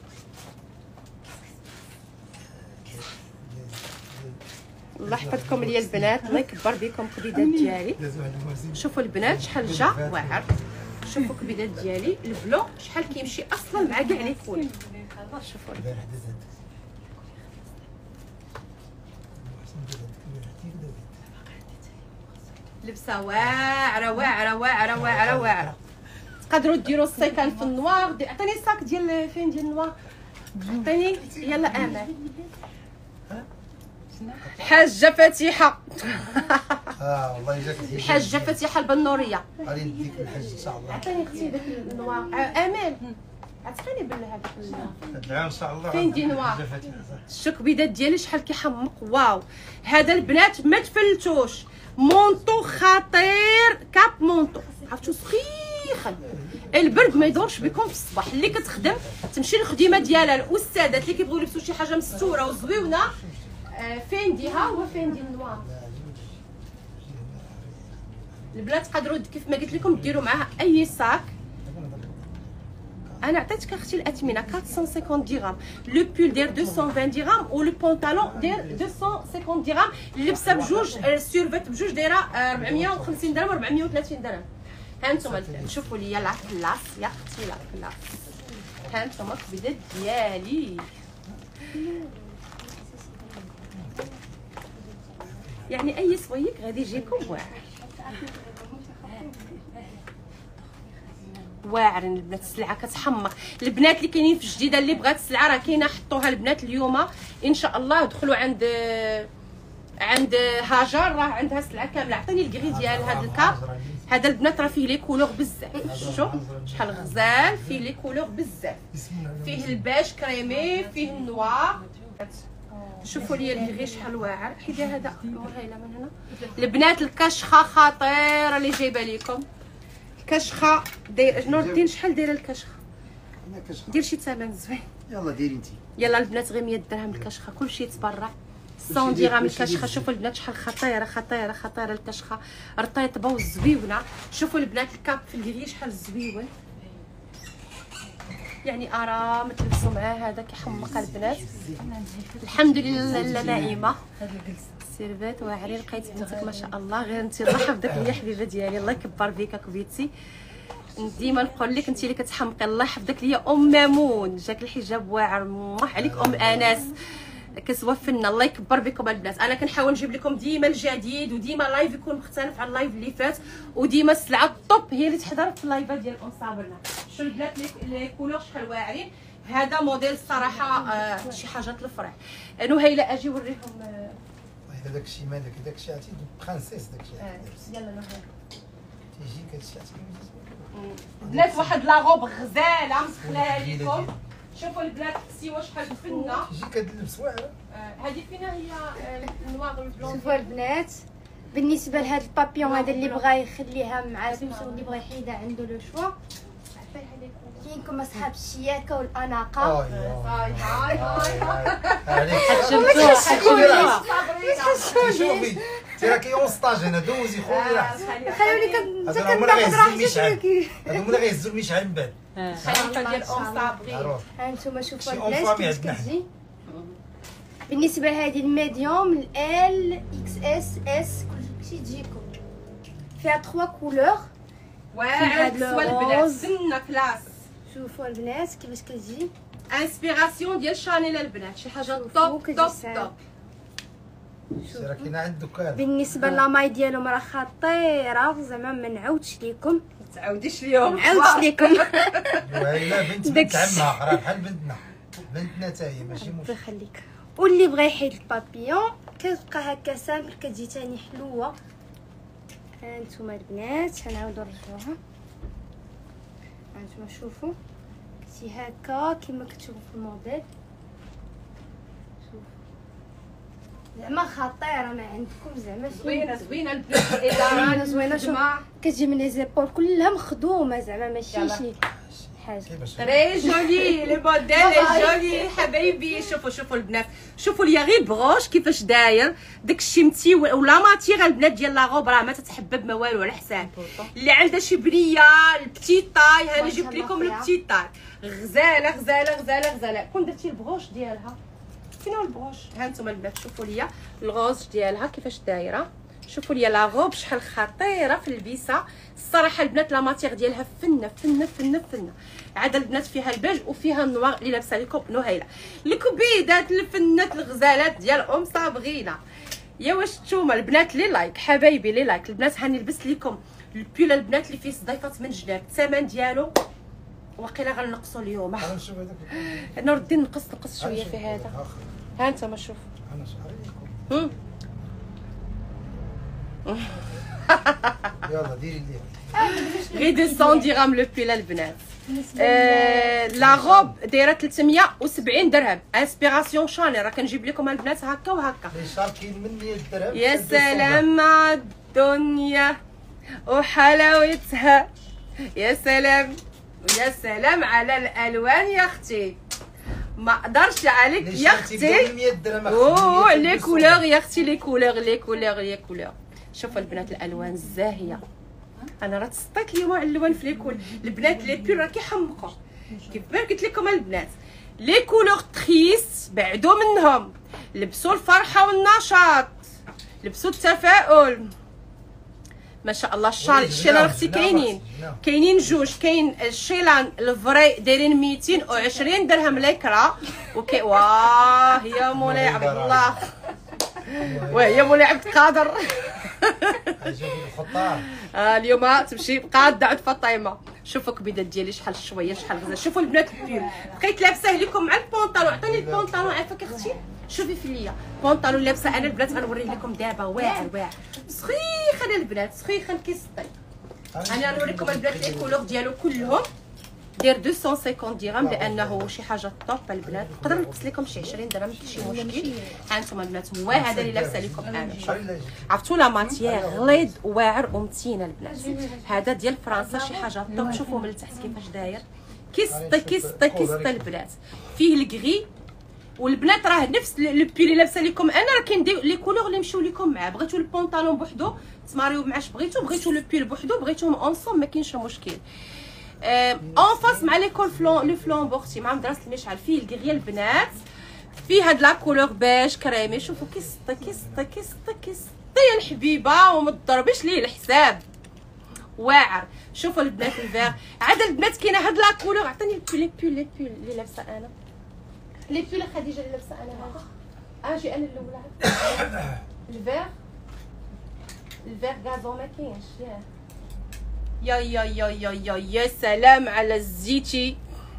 الله يحفظكم ليا البنات الله يكبر بكم كبيدات ديالي. شوفوا البنات شحال جا واعر. شوفوا كبيدات ديالي البلو شحال كيمشي اصلا مع كاع لي كول. شوفوا لبسه واعره واعره واعره واعره واعره. تقدروا ديروا السيكان في النوار. عطيني الساك ديال فين ديال النوار. عطيني يلا امل. الحاجه فاتحه. اه والله يجاك الحاجه فاتحه البنوريه. غادي نديك الحاج ان شاء الله. عطيني اختي داك النوار. امل عطيني بالهذاك العام ان شاء الله. فين دي نوار. الشكبيدات ديالي شحال كيحمق. واو هذا البنات ما تفلتوش. مونطو خطير كاب مونطو. عرفتو سخيخن البرد ما يدورش بكم في الصباح. اللي كتخدم تمشي للخدمه ديالها. الاستاذات اللي كيبغيو يلبسوا شي حاجه مستوره وزويونه آه فين ديها هو فين دي النوار. البنات تقدروا كيف ما قلت لكم ديروا معاها اي ساك. انا عطيتك اختي الاثمنه أربعمية وخمسين درهم. لو بول داير مئتين وعشرين درهم ولو بونطالون داير مئتين وخمسين درهم. اللبسه بجوج السيرفيت بجوج دايره أربعمية وخمسين درهم أربعمية وثلاثين درهم. ها انتم البنات شوفوا لي لا كلاس يا اختي لا كلاس. ها انتم الكبيدات ديالي يعني اي صويك غادي يجيكم واعر واعر البنات. السلعه كتحمق. البنات اللي كاينين في الجديده اللي بغات السلعه راه كاينه حطوها البنات اليوم ان شاء الله. دخلوا عند عند هاجر راه عندها السلعه كامله. عطيني الكري ديال هذا الكاب. هذا البنات راه فيه لي كولور بزاف. شوف شحال غزال فيه لي كولور بزاف. فيه الباج كريمي فيه النوار. شوفوا لي الكري شحال واعر. حيدي هذا هايله من هنا. البنات الكشخه خطيره اللي جايبه لكم. الكشخه داير نور الدين شحال دايره الكشخه؟ دير شي ثمن زوين. يلا ديري انت. يلا البنات غير مية درهم الكشخه كلشي يتبرع. مية درهم الكشخه. شوفوا البنات شحال خطيره خطيره خطيره الكشخه رطيطبه وزويونه. شوفوا البنات الكاب في الكري شحال زويون يعني ارام تلبسوا معاه. هذا كيحمق البنات. الحمد لله لا ناعمه. سيرفات واعرين. لقيت بنتك ما شاء الله غير انت الله يحفظك ليا حبيبه ديالي. الله يكبر بيك كبيتي. ديما نقول لك انت اللي كتحمقي. الله يحفظك ليا ام مامون. جاك الحجاب واعر موح عليك ام انس كسوه فنه. الله يكبر بكم البنات. انا كنحاول نجيب لكم ديما الجديد وديما لايف يكون مختلف على اللايف اللي فات وديما السلعه الطوب هي اللي تحضر في اللايفات ديال ام صابرنا. شوف البنات لي كولور شحال واعرين. هذا موديل الصراحه آه شي حاجات الفرع. نهيله اجي وريهم آه هذاك الشيء مالك هذاك الشيء عرفتي برانسيس داك الشيء. يلا نهيله تيجي كتشي بنات واحد لا غوب غزاله مسخلاها لكم. شوفوا البنات السيوه شحال فنه. تيجي كتلبس واعره. هذه فينا هي النوار والبلون. شوفوا البنات بالنسبه لهذا البابيون هذا اللي بغى يخليها مع سمسم اللي بغى يحيدها عنده لو شوا. كاينكم اصحاب الشياكه والاناقه. هاي هاي هاي شوفي شوفي تي راكي اون ستاج هنا دوزي خويا راه خلوني كنت كنهضر المشعل. هادو هما اللي غيهزوا المشعل من بعد. خليفه ديال ام صابري. ها انتم شوفوا شي أم البنات فامي كيفاش عندنا كتجي. بالنسبه لهذه الميديوم ال اكس اس اس كلشي تجيكم فيها ثلاثة كولور واعر سوا البنات سنه كلاس. شوفوا البنات كيفاش كتجي انسبيراسيون ديال شانيل البنات. شي حاجه توب توب توب. راه كاينه عند الدكان. بالنسبه لاماي ديالهم راه خطيره زعما ما نعاودش لكم. ما تعاوديش اليوم. ما نعاودش لكم. وهيلا بنت بنت عمها راه بحال بنتنا. بنتنا حتى هي ماشي الله مشكل. يخليك. واللي بغى يحيد البابيون كتبقى هكا سامبل كتجي تاني حلوه. ها نتوما البنات غنعاودو نرجعوها. ها نتوما شوفوا كتجي هكا كما كتشوفوا في الموديل. شوف زعما خطيره ما عندكم زعما زوينه زوينه البنات. الاداره زوينه. شوف كتجي من لي زيبول كلها مخدومه زعما ماشي شي حاجه. تري جولي لي موديل جولي حبايبي. شوفوا شوفوا البنات شوفوا ليا غير بغوش كيفاش داير داك الشمتي ولا ماتيغ البنات ديال لا غوب راه ما تتحبب ما والو على حساب. اللي عندها شي بنيه البتي طاي هاني جبت لكم البتي طاي غزاله غزاله غزاله غزاله. كون درتي البغوش ديالها فين هو البغوش؟ ها انتم البنات شوفوا ليا الغوز ديالها كيفاش دايره. شوفوا ليا لا غوب شحال خطيره في البيسه. الصراحه البنات لا ماتيغ ديالها فنه فنه فنه فنه. عاد البنات فيها البيج وفيها النوار اللي لابسه لكم نهيله. الكبيدات الفنات الغزالات ديال ام صابغينه. يا واش نتوما البنات لي لايك حبايبي لي لايك. البنات هاني لبست لكم البيول البنات اللي فيه صديفات من جناب. الثمن ديالو واقيلا غنقصوا اليوم. نشوف هذاك نور الدين نقص نقص شويه في هذا. ها انت ما شوف. انا شحال يلا ديري لي غير دومية درهم لو بيل البنات. آه لا غوب دايره ثلاثمية وسبعين درهم. انسبيراسيون شانيل راه كنجيب لكم البنات هكا وهكا. لي شاركين من مية درهم. يا سلام على الدنيا وحلاوتها. يا سلام يا سلام على الالوان يا اختي. ما اقدرش عليك يا اختي. مية درهم. اوه لي كولور يا اختي لي كولور لي كولور لي كولور. شوفوا البنات الالوان الزاهيه. انا راه تسطيت اليوم على الالوان في ليكول. البنات لي بيل راه كيحمقوا كيف ما قلت لكم البنات. لي كولور تريس بعدوا منهم. لبسوا الفرحه والنشاط لبسوا التفاؤل. ما شاء الله. الشال الشيلان اختي كاينين كاينين جوج. كاين الشيلان الفري دايرين ميتين وعشرين درهم ليكرا، وكي واه يا مولاي عبد الله، واه يا مولاي عبد القادر. آه اليوم تمشي قاده عند فاطمه. شوفوا الكبيدات ديالي شحال شويه شحال غزال. شوفوا البنات البيول بقيت لابسه لكم مع البونطالون. عطيني البونطالون عافاك اختي. شوفي في ليا بونطالون لابسه انا البنات، غنوريه لكم دابا واعر واعر سخيخ. انا البنات سخيخه كيسطي. انا غنوريكم البنات لي كولور ديالو كلهم. داير مئتين وخمسين درهم لانه شي حاجه طوب البنات. نقدر نقص لكم شي عشرين درهم ماشي مشكل. ها انتم البنات هو هذا اللي لابسه لكم انا. عرفتوا لا ماتيير غليظ واعر ومتينه البنات. هذا ديال فرنسا شي حاجه طوب. شوفوا من التحت كيفاش داير كيسطي كيسطي كيسطي البنات. فيه الكغي والبنات راه نفس لو بي اللي لابسه لكم انا. راه كاين لي كولور اللي يمشيو لكم معاه. بغيتو البونطالون بوحدو تماريو معاش بغيتو، بغيتو لو بي بوحدو، بغيتوهم اونصوم ما كاينش مشكل. اون فاس مع لي كول فلون لو فلون بوختي مع مدرسه المشعل. فيه الكغي البنات، فيه هاد لا كولور بيج كريمي. شوفوا كيسطي كيسطي كيسطي كيسطي يا الحبيبه وما تضربيش ليه الحساب واعر. شوفوا البنات الفيغ عاد البنات كاينه هاد لا كولور. عطيني البول لي بول لي بول اللي لابسه انا، لي بول خديجه اللي لابسه انا هذا. اجي انا الاولى الفيغ الفيغ غازون ما كاينش. يا يا يا يا يا يا سلام على الزيتي،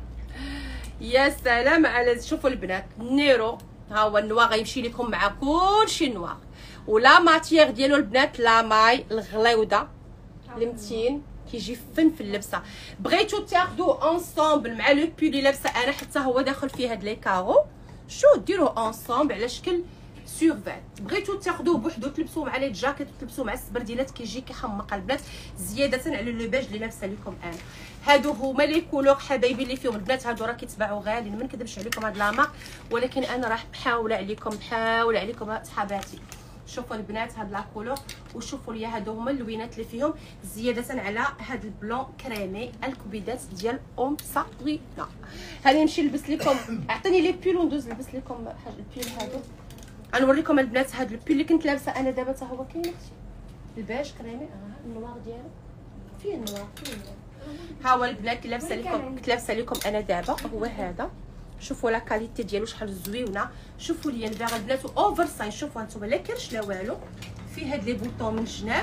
يا سلام على. شوفوا البنات نيرو ها هو النوار غيمشي لكم مع كلشي نوار. ولا ماتيير ديالو البنات لا ماي الغليوده المتين كيجي فن في اللبسه. بغيتو تاخذوه اونصومبل مع لو بول اللي لابسه انا حتى هو داخل فيه هاد لي كارو. شو ديروه اونصومبل على شكل سورفيت. بغيتو تاخذوه بوحدو تلبسوه مع لي جاكيت وتلبسوه مع السبرديلات كيجي كيحمق البنات زياده على لو بيج اللي لابسه لكم انا. هادو هما لي كولور حبايبي اللي فيهم البنات. هادو راه كيتباعوا غاليين ما نكذبش عليكم هاد لا مارك، ولكن انا راه محاوله عليكم محاوله عليكم صحاباتي. شوفوا البنات هاد لا كولور وشوفوا ليا هادو هما اللوينات اللي فيهم زياده على هاد البلون كريمي الكبيدات ديال ام صابرينا. هاني نمشي نلبس لكم. عطيني لي بول وندوز نلبس لكم حاجه البول هادو. غنوريكم البنات هاد البول اللي كنت لابسه انا دابا حتى هو كاين اختي البيج كريمي. اه النوار ديالو فيه النوار فيه النوار. ها هو البنات اللي لابسه لكم كنت لابسه لكم انا دابا هو هذا. شوفوا لا كاليتي ديالو شحال زويونه. شوفوا لي الفيغ البنات اوفر سايز. شوفوا هانتوما لا كرش لا والو. فيه هاد لي بوطون من الجناب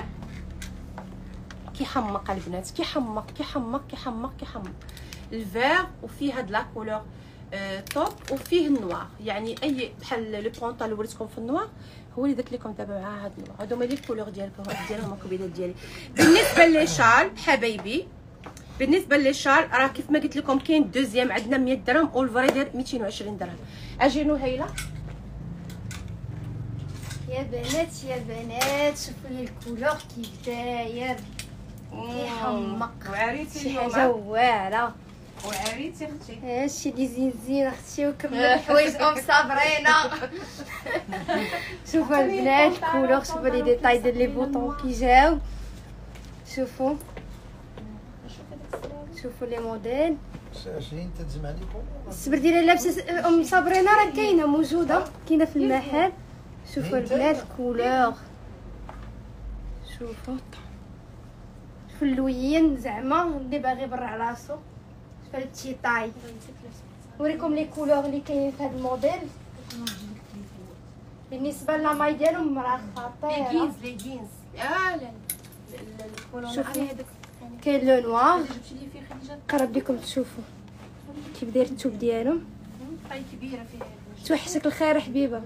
كيحمق البنات كيحمق كيحمق كيحمق كيحمق الفيغ. وفيه هاد لا كولور آه توب وفيه النوار. يعني اي بحال لو بونطال اللي وريتكم في النوار هو اللي درت لكم دابا مع هاد النوار. هادو هما لي كولور ديالكم ديالهم الكبيدات ديالي. بالنسبه لي شال حبايبي، بالنسبه لي شال راه كيف ما قلت لكم كاين دوزيام عندنا مية درهم والفري داير ميتين وعشرين درهم. اجي نهيله يا بنات يا بنات شوفوا لي الكولور كيف داير كيحمق وعريتي شي اليوم حاجه واعره. وعريتي اختي هادشي اللي زين زين اختي وكمل الحوايج ام صابرينا. شوفوا البنات الكولور شوفوا لي ديتاي ديال لي بوطون كي جاو. شوفوا شوفوا لي موديل عشرين تنجم عليكم. السبرديله لابسه ام صابرينا راه كاينه موجوده كاينه في المحل. شوفوا البنات الكولور شوفوا شوفوا اللوين زعما اللي باغي يبرع راسو. شوفوا هادشي طاي. نوريكم لي كولور اللي كاينين في هذا الموديل. بالنسبه للماي ديالهم راه خطيره. لي جينز لي جينز اه لا الكولور شوفوا هذاك كاين لو نوار. جبتي لي فيه خديجه قرب لكم تشوفوا كيف داير الثوب ديالهم. طاي كبيره فيها. توحشك الخير حبيبه.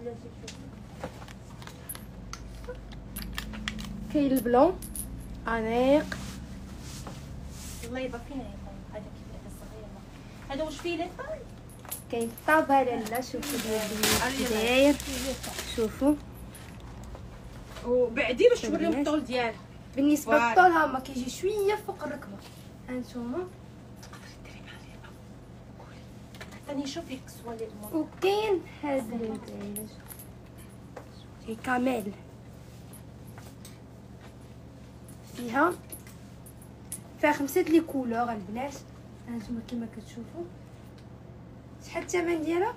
كاين البلون انيق. الله يبارك فينا يا طاي. هذا كبير هذا صغير. هذا واش فيه لي طاي؟ كاين الطابه لالا. شوفوا كيف داير. شوفوا وبعدي باش توريهم الطول ديالها. بالنسبه للطول ها ما كيجي شويه فوق الركبه. هانتوما ثاني شوفي الكسوه اللي وكاين هذا اللي هي كامل فيها فيها خمسة لي كولور البنات. هانتوما كما كتشوفوا. شحال الثمن ديالها؟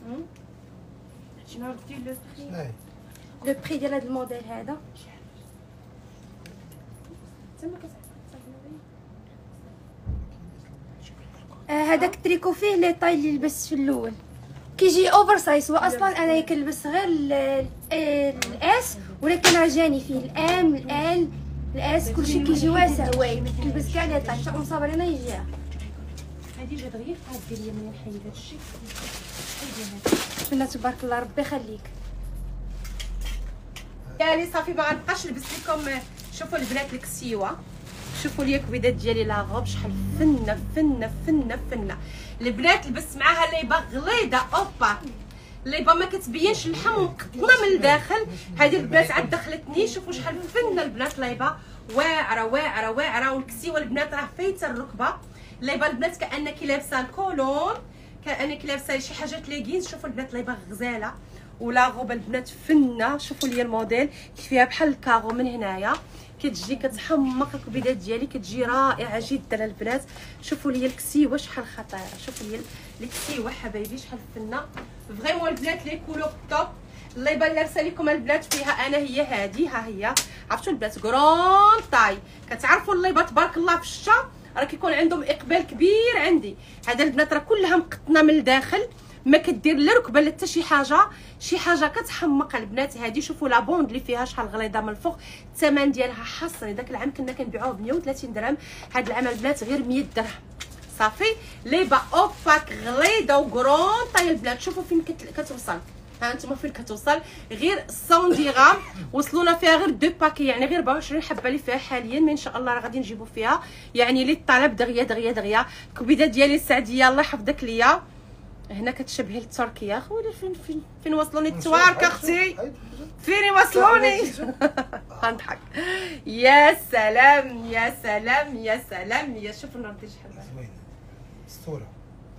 شنو ردي لو بري؟ لو بري ديال هذا الموديل هذا آه هذاك التريكو فيه لي طاي اللي لبست في الاول كيجي اوفر سايز. واصلا انا كنلبس غير الاس، ولكن راه جاني فيه الام الال الاس كلشي كيجي واسع وايد. كنلبس كاع لي طاي حتى مصابرينا يجيها. هادي جات غير فهاد ديال اليمين نحيد هادشي. بسم تبارك الله ربي يخليك. يعني صافي ما غنبقاش نلبس لكم. شوفوا البنات الكسيوه، شوفوا لي الكبيدات ديالي لا غوب شحال فنه فنه فنه فنه. البنات لبست معاها ليبه غليظه اوبا، ليبه ما كتبينش اللحم ومقطنه من الداخل. هذه البنات عاد دخلتني. شوفوا شحال فنه البنات، ليبه واعره واعره واعره. والكسيوه البنات راه فايته الركبه. ليبه البنات كانك لابسه الكولون، كانك لابسه شي حاجات ليغينز. شوفوا البنات ليبه غزاله ولا غوبه البنات فنه. شوفوا لي الموديل فيها بحال الكاغو من هنايا، كتجي كتحمق الكبيدات ديالي، كتجي رائعه جدا البنات. شوفوا لي الكسيوه شحال خطيره، شوفوا لي الكسيوه حبايبي شحال فنه فريمون البنات. لي كولور توب. الليبه اللي لابسه لكم البنات فيها انا هي هذه، ها هي عرفتوا البنات كرون طاي. كتعرفوا الليبه تبارك الله في الشتا راه كيكون عندهم اقبال كبير عندي. هذا البنات راه كلها مقطنه من الداخل، ما كدير لا ركبه لا حتى شي حاجه، شي حاجه كتحمق البنات. هذه شوفوا لا بوند اللي فيها شحال غليظه من الفوق. الثمن ديالها حصري، داك العام كنا كنبيعوه ب مية وثلاثين درهم، هذا العام البنات غير مية درهم صافي. ليبا اوباك غليظه وكرون طاي البنات. شوفوا فين كتوصل، ها انتم فين كتوصل. غير مية درهم وصلونا فيها غير دو باكي، يعني غير أربعة وعشرين حبه اللي فيها حاليا، ما ان شاء الله راه غادي نجيبوا فيها. يعني لي الطلب دغيا دغيا دغيا. الكبيده ديالي السعديه الله يحفظك ليا، هنا كتشبهي لتركيا. خويا فين فين فين وصلوني التوارك اختي، فين وصلوني. غنضحك. يا سلام يا سلام يا سلام. يا شوفوا النور ديال شحال زوين اسطوره.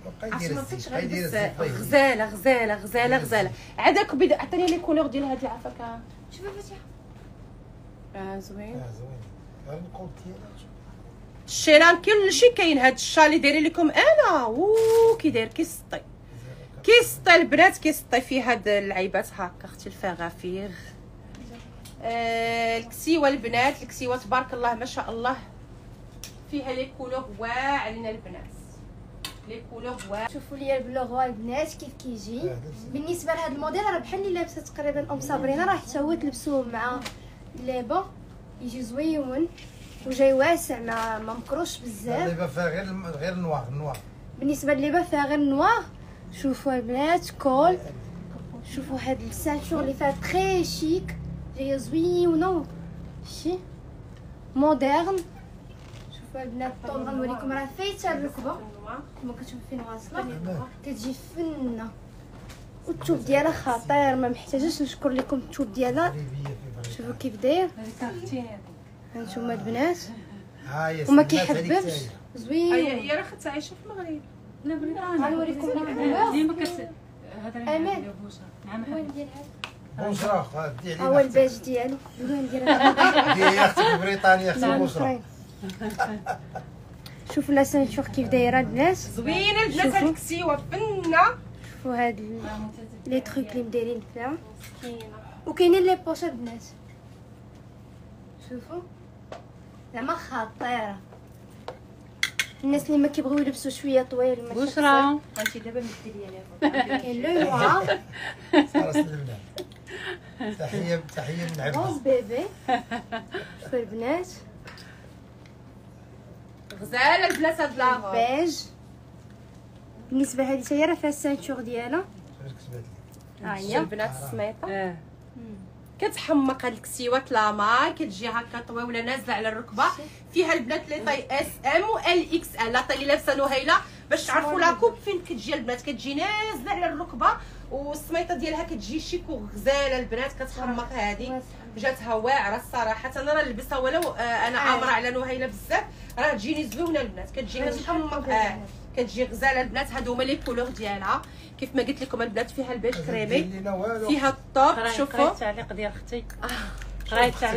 غزاله غزاله غزاله غزاله. عاد كبيده عطيني لي كولور ديال هذه عافاك. شوفي فاتحه اه زوين اه زوين. غير القوط ديالها الشيران كلشي كاين. هاد الشالي دايرين لكم انا اوه كي داير كيسطي كيسطي البنات، كيسطي فيه هاد اللعيبات هكا اختي الفغافير. آه الكسيوه البنات، الكسيوه تبارك الله ما شاء الله فيها لي كولور واعرين البنات، لي كولور واعرين. شوفوا لي البلوغ البنات كيف كيجي. بالنسبه لهذا الموديل راه بحال اللي لابسه تقريبا ام صابرينا، راه حتى هو تلبسوه مع ليبا يجي زويون وجاي واسع، ما ما مكروش بزاف. الليبه فيها غير غير النوار النوار. بالنسبه لليبا فيها غير النوار. شوفوا البنات كول، شوفوا هاد السانشور اللي فيها تري شيك، جايه زويونه شي مودرن. شوفوا البنات الطول غنوريكم راه فايته الركبه كما كتشوفوا فين واصله، كتجي فنه. والثوب ديالها خطير، ما محتاجاش نشكر لكم الثوب ديالها. شوفوا كيف داير، هانتوما البنات وما كيحببش زوين. هي هي راه خدت عايشه في المغرب. لا بريطانيا غنوريكم ديما كت هذا امان. نعم وين ديال هذا بوشرا دي ها هو الباج ديالو. وين ندير دي يا اختي بريطانيا اختي بوشرا. شوفوا لا سانتور كيف دايره البنات زوينه البنات. هاد الكسيوه فنه. شوفوا هاد لي تروك اللي مدايرين فيها، وكاينين لي بوش البنات. شوفوا زعما خطيره. الناس اللي ما كيبغيو يلبسوا شويه طويل ما بشرى انت دابا مثلي ليها. كاين لو نوار صار سلمنا. تحيه تحيه من روز عبد بيبي. شوفوا البنات غزاله البنات هاد لاغ. بيج. بالنسبه لهذه حتى هي راه فيها السانتور ديالها. ها هي البنات السميطه كتحمق. هاد الكسيوه لاما كتجي هكا طويله نازله على الركبه. فيها البنات لي طاي اس ام و ال اكس ال. لا طاي اللي لابسه نهيله باش تعرفوا لا كوب فين كتجي البنات، كتجي نازله على الركبه والسميطه ديالها كتجي شيك وغزاله البنات. كتحمق هذه جاتها واعره الصراحه. انا راه لبستها ولو آه انا عامره على نهيله بزاف راه تجيني زوينه البنات، كتجي كتحمق. اه كتجي غزاله البنات. هادو هما لي كولور ديالها كيف ما قلت لكم البنات. فيها البيج كريمي، فيها الطوب. شوفوا التعليق ديال اختي، قراي التعليق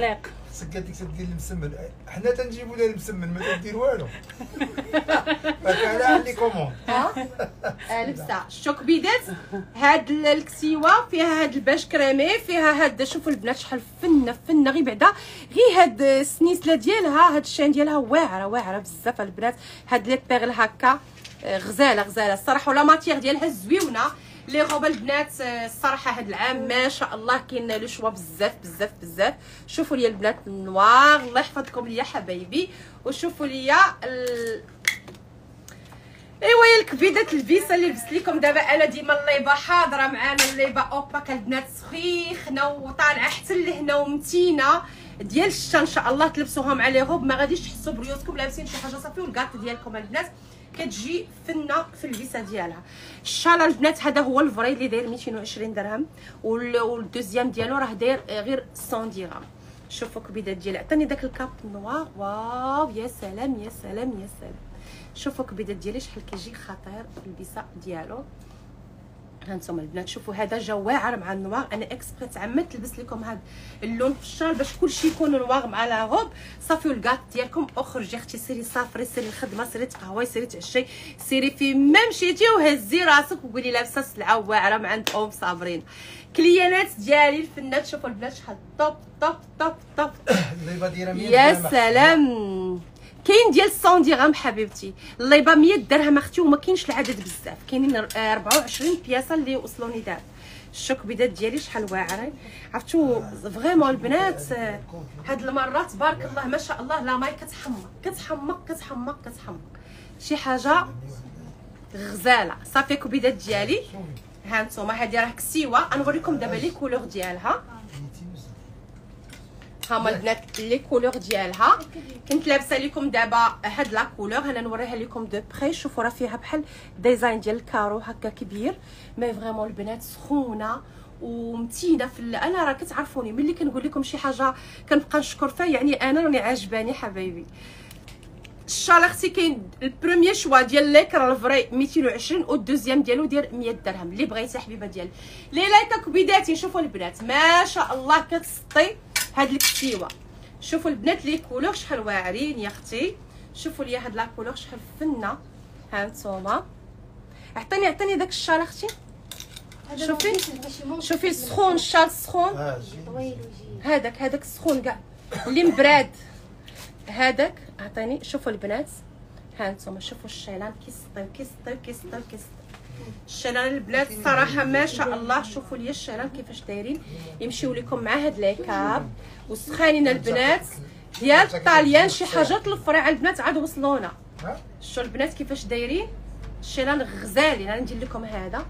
خصك قالت لك تدير المسمن، حنا تنجيبوا لها المسمن ما تدير والو. فكان على كومون ها لبسه شوك بيدات. هاد الكسيوه فيها هاد الباش كريمي، فيها هاد شوفوا البنات شحال فنه فنه غير بعدا غير هاد السنيسله ديالها، هاد الشان ديالها واعره واعره بزاف البنات. هاد لي بيغل هكا غزاله غزاله الصراحه، ولا ماتيغ ديالها زويونه. لي غوبا البنات الصراحه هاد العام ما شاء الله كاين لو شوا بزاف بزاف بزاف. شوفوا لي البنات النوار، الله يحفظكم ليا حبايبي. وشوفوا ليا ال... ايوا يا الكبيدات البيسه اللي لبست لكم دابا انا. ديما الليبه حاضره معانا، الليبه اوباك البنات سخيخنه وطالعه حتى لهنا ومتينه ديال الشتا ان شاء الله. تلبسوها مع لي غوب ما غاديش تحسوا بريوسكم لابسين شي حاجه صافي. والكاط ديالكم البنات كتجي فنه في اللبسه ديالها. الشال البنات هذا هو الفري اللي داير ميتين وعشرين درهم، والدوزيام ديالو راه داير غير مية درهم. شوفوا كبيدات ديال عطاني داك الكاب نوار، واو يا سلام يا سلام يا سلام. شوفوا كبيدات ديالي شحال كيجي خطير في اللبسه ديالو. هانتوما البنات شوفوا هذا جا واعر مع النوار. انا اكسبري تعمدت نلبس لكم هذا اللون في الشال باش كلشي يكون نوار مع لا غوب صافي. والكاط ديالكم اخرجي اختي سيري سافري، سيري الخدمه، سيري تقهوي، سيري تعشي، سيري فين ما مشيتي وهزي راسك وقولي لابسه سلعه واعره من عند ام صابرين. كليانات ديالي الفنات شوفوا البنات شحال طوب طوب طوب طوب. الليبه دايره مية يا سلام. كاين ديال مية درهم حبيبتي، الليبه مية درهم اختي، وما كاينش العدد بزاف، كاينين أربعة وعشرين بياسه اللي وصلوني دابا. الشوك بيدات ديالي شحال واعره عرفتوا فريمون البنات. هاد المره تبارك الله ما شاء الله لا ماي كتحمق كتحمق كتحمق كتحمق شي حاجه غزاله صافي. كبيدات ديالي ها نتوما هادي راه كسيوه. غنوريكم دابا لي كولور ديالها. هما البنات لي كولور ديالها كنت لابسه لكم دابا هاد لا كولور. انا نوريها لكم دو بري. شوفوا راه فيها بحال ديزاين ديال الكارو هكا كبير، مي فريمون البنات سخونه ومتينه في ال... انا راه كتعرفوني ملي كنقول لكم شي حاجه كنبقى نشكر فيها، يعني انا راني عاجباني حبايبي. الشال اختي كاين البروميير شوا ديال ليكر الفري ميتين وعشرين، والدوزيام ديالو داير مية درهم. اللي بغيتي حبيبه ديالي لي لايكا كبيداتي. شوفوا البنات ما شاء الله كتسطي هاد الكسيوه. شوفوا البنات لي كولور شحال واعرين يا اختي. شوفوا لي هاد لا كولور شحال فنه. ها نتوما عطيني عطيني داك الشال اختي. شوفي شوفي السخون، الشال السخون هذاك هذاك السخون كاع اللي مبراد هذاك عطيني. شوفوا البنات ها نتوما شوفوا الشيلان كيسطيو كيسطيو كيسطيو كيسطيو. الشيلان البنات الصراحه ما شاء الله. شوفوا لي الشيلان كيفاش دايرين يمشيو لكم مع هاد ليكاب وسخانين البنات ديال الطاليان. شي حاجات الفريعه البنات عاد وصلونا. شوفوا البنات كيفاش دايرين الشيلان غزالين. انا ندير لكم هذا.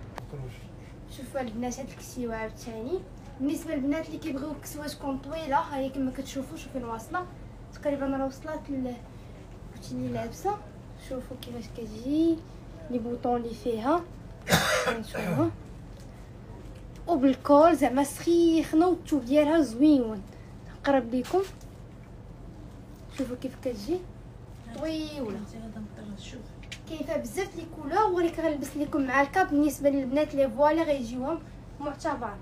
شوفوا البنات هاد الكسيوه عاوتاني بالنسبه للبنات اللي كيبغيو الكسوه تكون طويله. ها هي كما كتشوفوا شوفوا فين واصله تقريبا راه وصلت ل اللي لابسه. شوفوا كيفاش كتجي لي بوطون اللي فيها نشوفوها وبالكول زعما سخيخنه والثوب ديالها زويون. نقرب لكم شوفوا كيف كتجي طويله. كاين فيها بزاف لي كولور ولكن غنلبس لكم مع الكاب. بالنسبه للبنات لي فوالا غيجيوهم معتبر.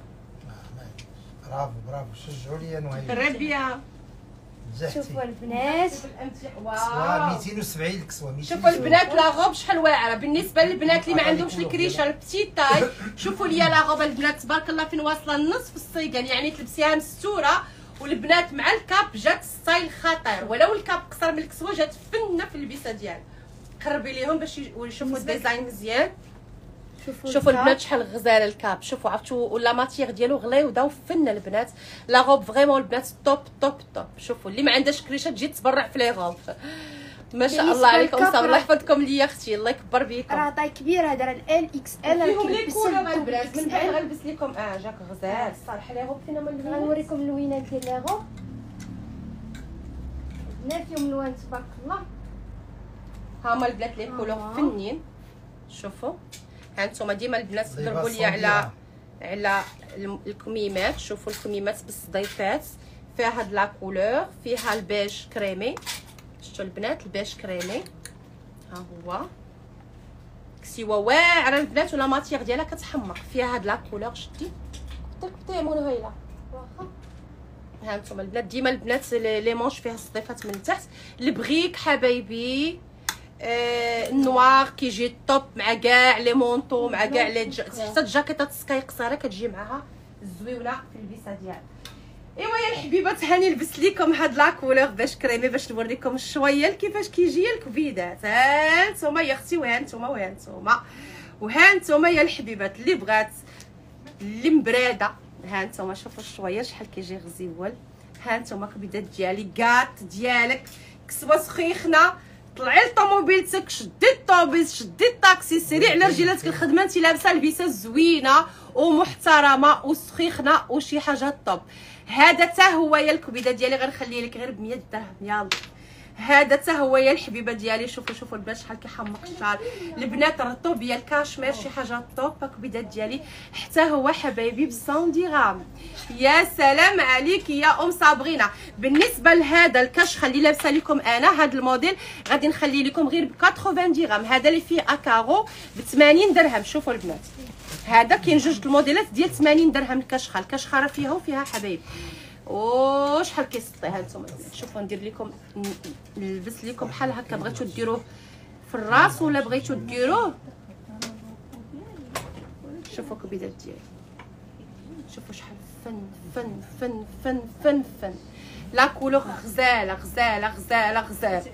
برافو برافو شجعوا لي انا ربيع. شوفوا البنات واو ميتين وسبعين الكسوه. شوفوا البنات لا غوب شحال واعره. بالنسبه للبنات اللي ما عندهمش الكريشه البتي تاي شوفوا ليا لا غوب البنات تبارك الله فين واصله النصف الصيقان، يعني تلبسيها مستوره. والبنات مع الكاب جات ستايل خطير، ولو الكاب قصر من الكسوه جات فنه في اللبسه ديالها. قربي ليهم باش يشوفوا الديزاين مزيان. شوفوا شوفوا البنات شحال غزال الكاب. شوفوا عرفتوا ولا ماتيغ ديالو غليوده وفنه البنات. لا غوب فريمون البنات توب توب توب. شوفوا اللي ما عندهاش كريشه تجي تبرع في لي غوب. ما شاء الله عليكم صافي. الله يحفظكم ليا اختي الله يكبر بيكم. راه طاي كبير هذا راه ال اكس ال. فيهم لي كولور البنات من بعد غنلبس لكم اه جاك غزال الصراحه. لي غوب فينا من البنات غنوريكم اللوينات ديال لي غوب. البنات فيهم الوان تبارك الله. هما البنات لي كولور فنين. شوفوا هانتوما ديما البنات تضربوا لي على على الكميمات. شوفوا الكميمات بالصديفات فيها هاد لا كولور، فيها البيج كريمي. شفتوا البنات البيج كريمي ها هو كسيوه واعره البنات ولا ماتيغ ديالها كتحمق. فيها هاد لا كولور شتي قلت لك بطي مون هايله واخا ها انتم البنات ديما البنات لي مونش فيها الصديفات من تحت. البغيك حبايبي آه النوار كيجي توب مع كاع لي مونطو مع كاع لي ج... حتى الجاكيطه سكاي قصيره كتجي معها زويونه في البيسه ديالها. ايوا يا الحبيبات هاني لبست لكم هاد لا كولور باش كريمي باش نوريكم شويه كيفاش كيجي الكبيدات. ها نتوما يا اختي وها نتوما وها نتوما وها نتوما يا الحبيبات اللي بغات اللي مبراده. ها نتوما شوفوا شويه شحال كيجي غزيول. ها نتوما كبيدات ديالي كاط ديالك كسوه سخيخنه. طلعي لطوموبيلتك شدي الطوبيس شدي الطاكسي سيري على رجيلاتك الخدمه انت لابسه لبسه زوينه ومحترمه وسخيخنه وشي حاجه طوب. هذا حتى هو يا الكبيده ديالي غنخليه لك غير ب مية درهم. يلا هذا حتى هو يا الحبيبه ديالي. شوفوا شوفوا البنات شحال كيحمق الشعر. البنات رطوب يا الكاشمير شي حاجه طوب. الكبيدات ديالي حتى هو حبايبي ب مية درهم. يا سلام عليك يا ام صابرينا. بالنسبه لهذا الكشخه اللي لابسه لكم انا هذا الموديل غادي نخلي لكم غير ب ثمانين درهم. هذا اللي فيه اكارو ب ثمانين درهم. شوفوا البنات هذا كاين جوج الموديلات ديال ثمانين درهم الكشخه. الكشخه راه فيها وفيها حبايبي. او شحال كيسطي. ها نتوما شوفوا ندير لكم نلبس لكم بحال هكا. بغيتو ديروه في الراس ولا بغيتو ديروه شوفوا كبيدات ديالي. شوفوا شحال فن فن فن فن فن فن. لا كولور غزاله غزاله غزاله غزاله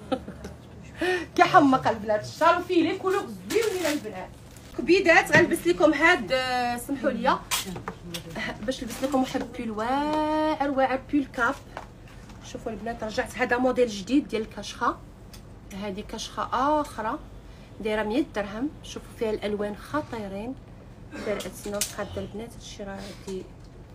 كيحمق البنات. الشال فيه لي كولور زوينين البنات. كبيدات غنلبس لكم هاد سمحوا لي باش نلبس لكم واحد بول واعر واعر بول كاب. شوفوا البنات رجعت هذا موديل جديد ديال الكشخه. هذه كشخه اخرى دايره مية درهم. شوفوا فيها الالوان خطيرين. دايره سينو قاده البنات هادشي راه عندي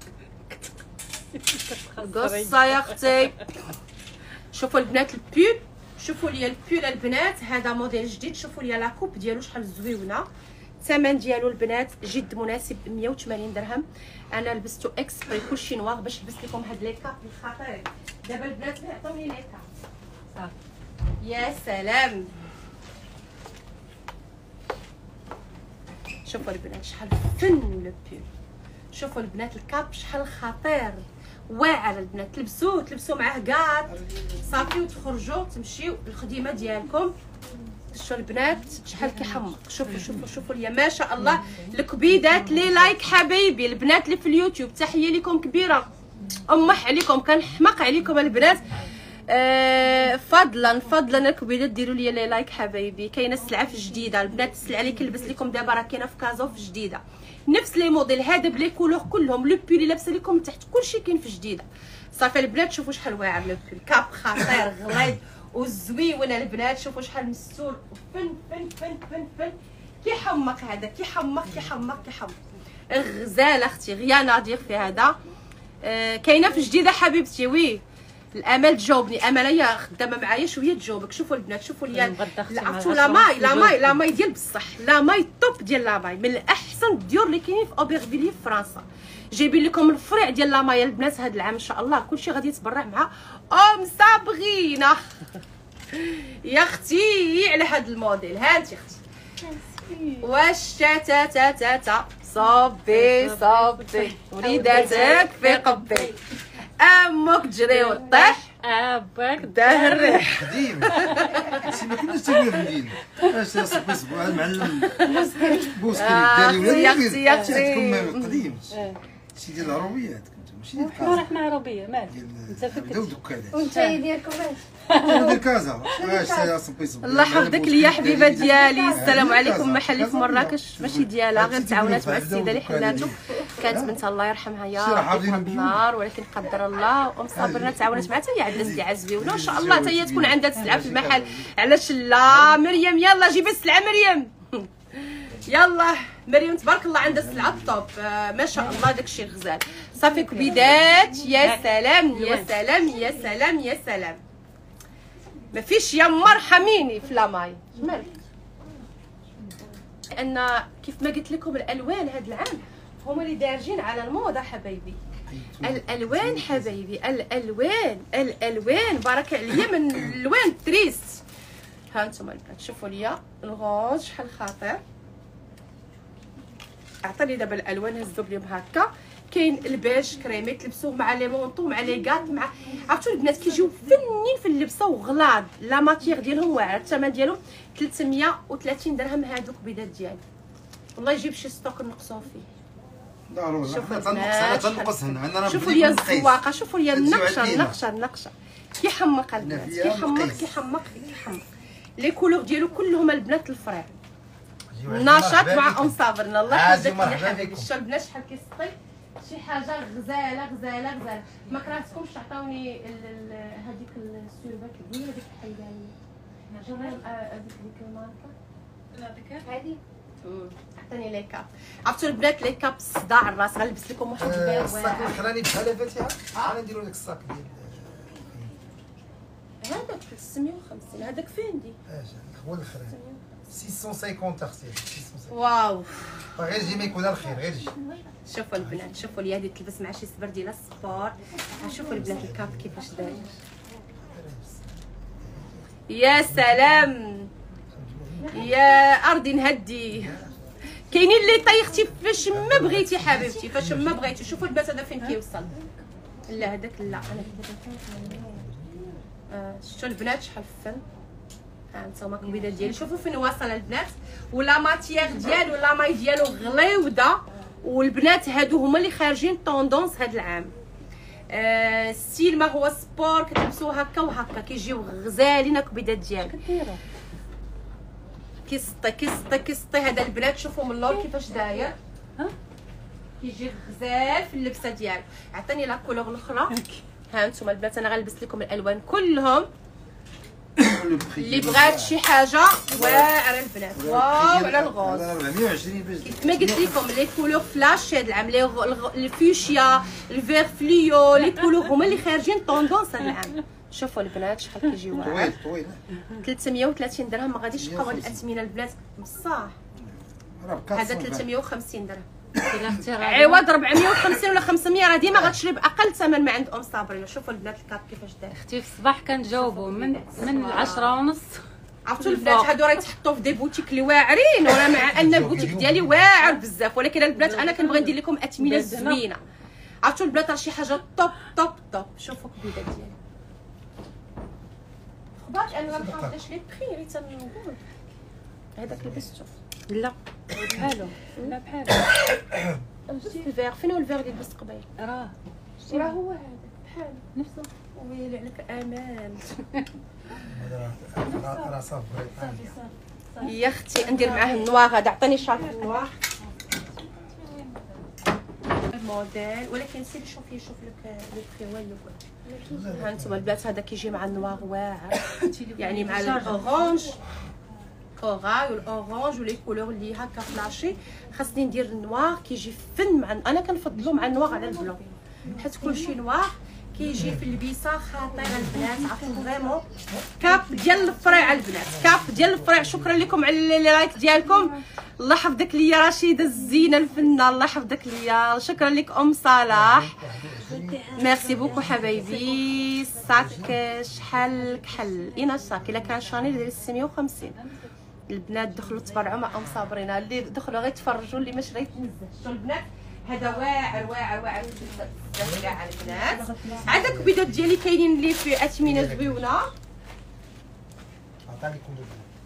قصه يا اختي. شوفوا البنات البول. شوفوا لي البول البنات هذا موديل جديد. شوفوا لي لا كوب ديالو شحال زويونه. الثمن ديالو البنات جد مناسب ب مية وثمانين درهم. انا لبستو اكسبري كلشي نوار باش لبست لكم هاد لي كاب الخطير. دابا البنات عطوني لي كاب صافي. يا سلام شوفوا البنات شحال فن لو بول. شوفوا البنات الكاب شحال خطير واعر. البنات تلبسوه تلبسوا معاه كاط صافي وتخرجوا تمشيو الخدمه ديالكم. شوفوا البنات شحال كيحمق. شوفوا شوفوا شوفوا ليا ما شاء الله. الكبيدات لي لايك حبايبي. البنات اللي في اليوتيوب تحيه لكم كبيره. امح عليكم كنحمق عليكم البنات. آه فضلا فضلا الكبيدات ديروا لي لي لايك حبايبي. كاينه السلعه في جديده البنات. السلعه اللي كنلبس لكم دابا راه كاينه في كازو في جديده نفس لي موديل هذا بلي كولور كلهم. لو بول اللي لابسه لكم تحت كلشي كاين في جديده صافي البنات. شوفوا شحال واعر لو بول كاب خطير غليظ وزويون البنات. شوفوا شحال مستور فن فن فن فن فن كيحمق. هذا كيحمق كيحمق كيحمق غزاله اختي غيانه دير في هذا. آه كاينه في جديده حبيبتي. وي الامل تجاوبني. امل هي خدامه معايا شويه تجاوبك. شوفوا البنات شوفوا لي عرفتوا لا ماي لا ماي لا ماي ديال بصح. لا ماي توب ديال لا ماي من احسن الديور اللي كاينين في اوبيرفيلي في فرنسا. جايبين لكم الفريع ديال لا ماي البنات هذا العام ان شاء الله كلشي غادي يتبرع مع ام صابغينا يا اختي على هذا الموديل. ها انت اختي واش تا تا تا تا تا صبي صبي وليداتك في قبي امك تجري وطيح اباك داه الريح. قديم شي ما كناش تاكلوا في المدينه. اش صبي صبوا المعلم بوسكري داري ولا يا اختي يا اختي قديم شي ديال العربيات كنتو ماشي ديال حنا رحنا عربيه مالك انت بداو دكانات وانت ديالكم ديال كازا. واش تا صبي صبوا الله يحفظك ليا حبيبه ديالي. السلام عليكم. محلي في مراكش ماشي ديالها غير تعاونات مع السيده اللي حلاتو. كانت بنتها الله يرحمها يا ربي النار ولكن قدر الله ام صابرنا تعاونات معها حتى هي عندها سلعه زويونه وان شاء الله حتى هي تكون عندها السلعه في المحل. علاش لا مريم يلا جيبي السلعه مريم. يلا مريم تبارك الله عندها السلعه الطوب. آه ما شاء الله داكشي الغزال صافي كبيدات. يا سلام يا سلام يا سلام يا سلام. ما فيش يا مرحميني في لاماي مالك. لان كيف ما قلت لكم الالوان هذا العام هما اللي دارجين على الموضه حبايبي. الالوان حبايبي الالوان الالوان بارك عليا من الالوان تريست. ها انتم البنات شوفوا ليا الغوز شحال خاطر. عطيني دابا الالوان هزوا بليهم هكا. كاين البيج كريمي تلبسوه مع لي مونطو مع لي غات مع عرفتوا البنات كيجيو فنين في اللبسه وغلاض. لا ماتيغ ديالهم واعر، الثمن ديالهم ثلاثمية وثلاثين درهم. هادوك بيضات ديالي والله يجيب شي ستوك نقصوا فيه. ضروري شوفوا تنقص انا تنقص هنا انا شوفوا لي الزواقه، شوفوا لي النقشه النقشه النقشه كيحمق البنات، كيحمق كيحمق كيحمق. لي كولور ديالو كلهم البنات الفريع نشاط مع ام صابرنا. الله يحفظك يا حبيبي. شوفوا البنات شحال كيسطي شي حاجه غزاله غزاله غزاله. ما كرهتكمش تعطوني هذيك السوربه كبيره هذيك الحيده لي جرب هذيك ديك الماركه لا ديك هذه عطيني لي كاب. عرفتوا البنات لي كاب صداع الراس. غنلبس لكم واحد البيض الصاك الاخراني بحال فاتحه. انا نديرو داك الصاك ديال هذاك ثلاثمية وخمسين. هذاك فين دي؟ اش هو الاخراني ستمية وخمسين اختي. واو غير جي ما يكون الخير غير جي. شوفوا البنات، شوفوا لي هذه تلبس مع شي سبر ديال السبور. شوفوا البنات الكاب كيفاش داير. يا سلام يا ارضي نهدي. كاينين اللي طيختي فاش ما بغيتي حبيبتي، فاش ما بغيتي. شوفوا البنات هذا فين كيوصل. لا هذاك لا انا آه شفتوا البنات شحال فن. ها انتما الكبيدات ديالي شوفوا فين واصل البنات. ولا ماتيير ديالو لا ماي ديالو غليوده. والبنات هادو هما اللي خارجين طوندونس هاد العام. آه ستيل ما هو سبور كتلبسوه هكا وهكا كيجيو غزالين الكبيدات ديالو. كيسطي كيسطي كيسطي. هذا البنات شوفوا من اللور كيفاش داير. ها كيجي غزال في اللبسه ديالو. عطيني لا كولور الاخرى. ها انتم البنات انا غنلبس لكم الالوان كلهم. اللي بغات شي حاجه واعره البنات. واو على الغوز. أربعمية وعشرين باش ما قلت لكم لي كولور فلاش هاد العام. لي الفيوشيا الفير فليو لي كولور هما اللي خارجين طوندونس هاد العام. شوفوا البنات شحال كيجي واعر. طويل طويل ثلاثمية وثلاثين درهم. ما غاديش يبقاو هاد الاثمنه البنات بصح. هذا ثلاثمية وخمسين درهم. عوض أربعمية وخمسين ولا خمسمية راه ديما غتشري باقل ثمن ما عند ام صابريه. شوفوا البنات الكاب كيفاش داير. اختي في الصباح كنجاوبوا من من العشرة ونص. عرفتوا البنات هادو راه يتحطوا في دي بوتيك اللي واعرين. وانا مع ان البوتيك ديالي واعر بزاف ولكن البنات انا كنبغي ندير لكم اثمنه زوينه. عرفتوا البنات راه شي حاجه طوب طوب طوب. شوفوا الكبيدات ديالي خبات انا ما بحطش لي بري غير تنقول. هذاك لبستو لا بحالو لا بحالو. شتي الفيغ فين هو الفيغ اللي لبست قبيل؟ راه راه هو هذا بحال نفسه. ويلي عليك امان. هذا راه صافي يا اختي ندير معاه النوار. هذا عطيني شارف النوار الموديل ولكن سير شوفي شوف لك لو بري والو. ها انتم البنات هذا كيجي مع النوار واعر يعني مع الاورانج كوراي والاورانج ولي كولور اللي هكا فلاشي. خاصني ندير النوار كيجي فن مع. انا كنفضلو مع النوار على البلون حيت كلشي نوار كيجي في اللبسه خطيره البنات. عرفتوا فريمون كاب ديال الفريع البنات كاب ديال الفريع. شكرا لكم على لي لايك ديالكم. الله يحفظك ليا رشيده الزينه الفنه. الله يحفظك ليا. شكرا لك ام صلاح. ميرسي بوكو حبايبي. صاك شحال كحل اين صاك الا كان شانيل ديال ستمية وخمسين. البنات دخلوا تبرعوا مع ام صابرينا. اللي دخلوا غير تفرجوا اللي ما شريت نزل. شفتوا البنات هذا واعر واعر واعر بزاف كاع البنات. عندك الكبيدات ديالي كاينين اللي في اثمنه زويونه. عطاني كولور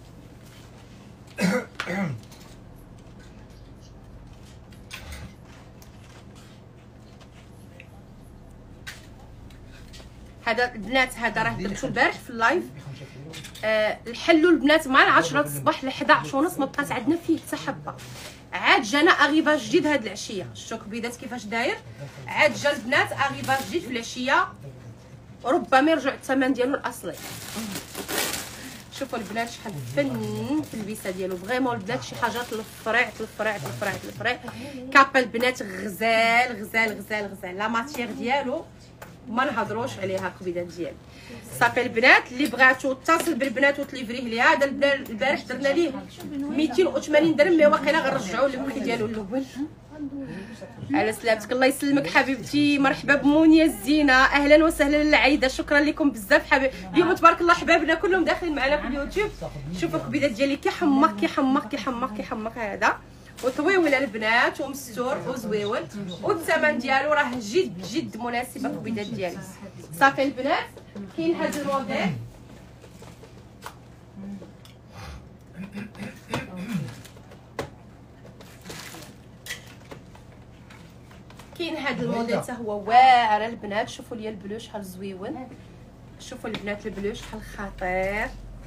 هذا البنات هذا راه درتو البارح في اللايف. آه الحلوا البنات مع العشرة الصباح ل حداش ونص ما بقات عندنا فيه حتى حبه. عاد جانا اغيباج جديد هاد العشيه. شفتوا كبيدات كيفاش داير. عاد جا البنات اغيباج جديد في العشيه ربما يرجع الثمن ديالو الاصلي. شوفوا البنات شحال فن في اللبسه ديالو. فريمون البنات شي حاجات الفريع الفريع الفريع الفريع. كابا البنات غزال غزال غزال غزال. لا ماتيير ديالو ما نهضروش عليها الكبيدات ديالو. صافي البنات اللي بغاتو اتصل بالبنات وتليفريه ليها. هذا البارح درنا ليه ميتين وثمانين درهم مي واقيلا غنرجعوا البري ديالو الاول. على سلامتك. الله يسلمك حبيبتي. مرحبا بمونيا الزينه. اهلا وسهلا العايده. شكرا لكم بزاف حبيبي. اليوم تبارك الله حبابنا كلهم داخلين معنا في اليوتيوب. شوفوا الكبيدات ديالي كيحمق كيحمق كيحمق كيحمق. هذا وطويول البنات ومستور وزويول، والثمن ديالو راه جد جد مناسب الكبيدات ديالي. صافي البنات كاين هذا الموديل، كاين هذا الموديل حتى هو واعر البنات. شوفوا لي البلو شحال زويون، شوفوا البنات البلو شحال خطير.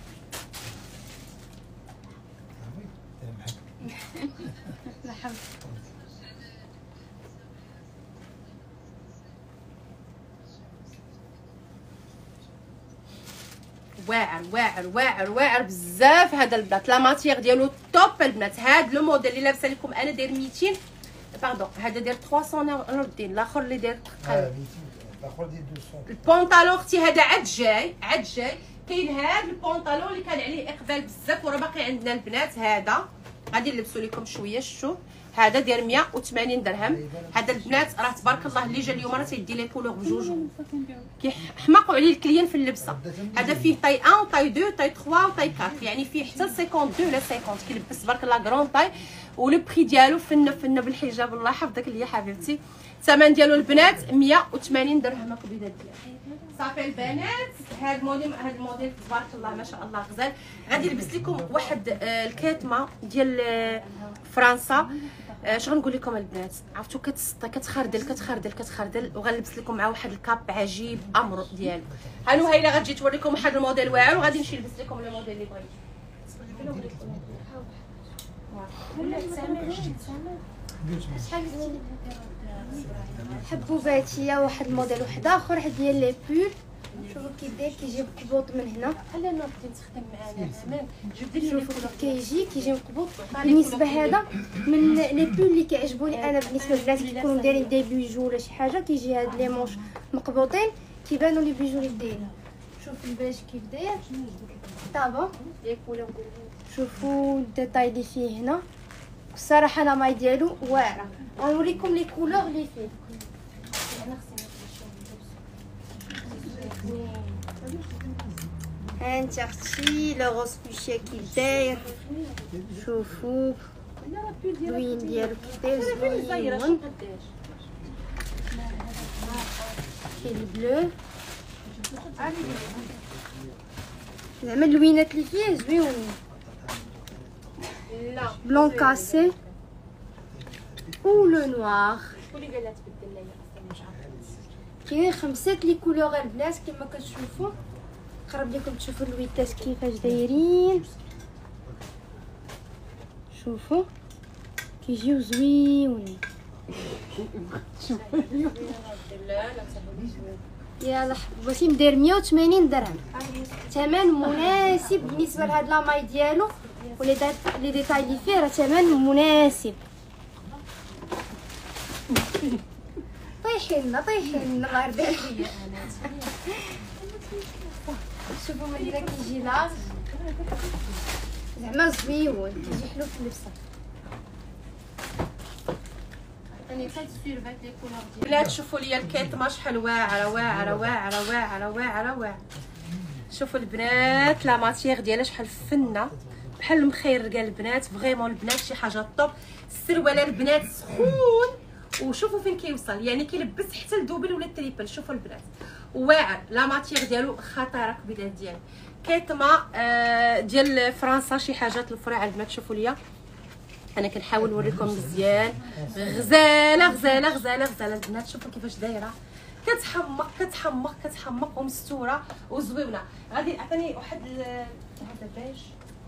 واعر واعر واعر واعر بزاف هذا البنات. لا ماتيير ديالو توب البنات. هذا لو موديل اللي لابسه لكم انا داير ميتين باردون، هذا داير ثلاثمية نوردين، الاخر اللي داير الاخر ديال مئتين. البونطالون اختي هذا عاد جاي عاد جاي. كاين هذا البونطالون اللي كان عليه اقبال بزاف وراه باقي عندنا البنات. هذا غادي نلبسو لكم شويه. شوف هذا داير مية وثمانين درهم. هذا البنات راه تبارك الله اللي جا اليوم راه تيدي لي كولور بجوج، كيحماقوا عليه الكليان في اللبسه. هذا فيه طاي واحد وطاي اثنين وطاي ثلاثة وطاي أربعة، يعني فيه حتى خمسين اثنين ولا خمسين. كيلبس تبارك الله كرون طاي، ولو بري ديالو فن فن بالحجاب. الله يحفظك ليا حبيبتي. الثمن ديالو البنات مية وثمانين درهم الكبيدات ديالو. صافي البنات هذا الموديل هذا الموديل تبارك الله ما شاء الله غزال. غادي نلبس لكم واحد آه الكاتمه ديال آه فرنسا. اش غنقول لكم البنات، عرفتوا كتسطى كتخردل كتخردل كتخردل، وغنلبس لكم مع واحد الكاب عجيب امر ديالو. هانو هايله غتجي توريكم واحد الموديل واعر، وغادي نمشي نلبس لكم الموديل اللي بغيتي. حبوباتيه واحد الموديل واحد اخر ديال لي بول. شوفوا كي داير كيجي مقبوط من هنا. خلينا نبدا نستخدم معانا امان. جبد لي شوفوا كيجي كيجي مقبوط. بالنسبه هذا من لي بول اللي كيعجبوني انا بالنسبه للناس اللي كيكونوا دايرين دي بيجو ولا شي حاجه، كيجي هاد لي مونش مقبوطين كيبانوا لي بيجو اللي دايرين. شوف الباج كيف داير طابا. شوفوا الديتاي اللي فيه هنا. الصراحه انا ماي ديالو واعره. غنوريكم لي كولور اللي فيه. هانت اختي لو غوز بوشي كيف داير. شوفوا اللوين ديالو كيف داير زوين. كاين البلو زعما اللوينات اللي فيه زويونين. لا بلون كاسي و لو نوار. شكون اللي قال لها تبدل ليا اصلا مش عارفه. كاينين خمسة لي كولور البنات كما كتشوفوا. قرب لكم تشوفوا اللويتات كيفاش دايرين. شوفوا كيجيو زويونين. يلا حبوباتي مداير مية وثمانين درهم. ثمن مناسب بالنسبه لهاد لاماي ديالو ولي دات لي ديتاي اللي فيه، راه ثمن مناسب. طيحي لنا طيحي لنا الله يرضي عليك. شوفوا من هنا كيجي لاص زعما زويون، كيجي حلو في اللبسه. انا فات سيرفات لي كولور ديال بلاد. شوفوا لي الكيتمه شحال واعره واعره واعره واعره واعره واعره. شوفوا البنات لا ماتيير ديالها شحال فنه بحال المخيرقه البنات. فريمون البنات شي حاجه طوب. السروال البنات سخون، وشوفوا فين كيوصل، يعني كيلبس حتى الدوبل ولا التريبل. شوفوا البنات واعر. لا ماتيير ديالو خطيره كبيدات ديالو. كيتمه آه ديال فرنسا شي حاجات الفرع البنات. شوفوا ليا انا كنحاول نوريكم مزيان. غزاله غزاله غزاله غزاله البنات. شوفوا كيفاش دايره كتحمق كتحمق كتحمق ومستوره وزويونه. غادي عطيني واحد هذا باش.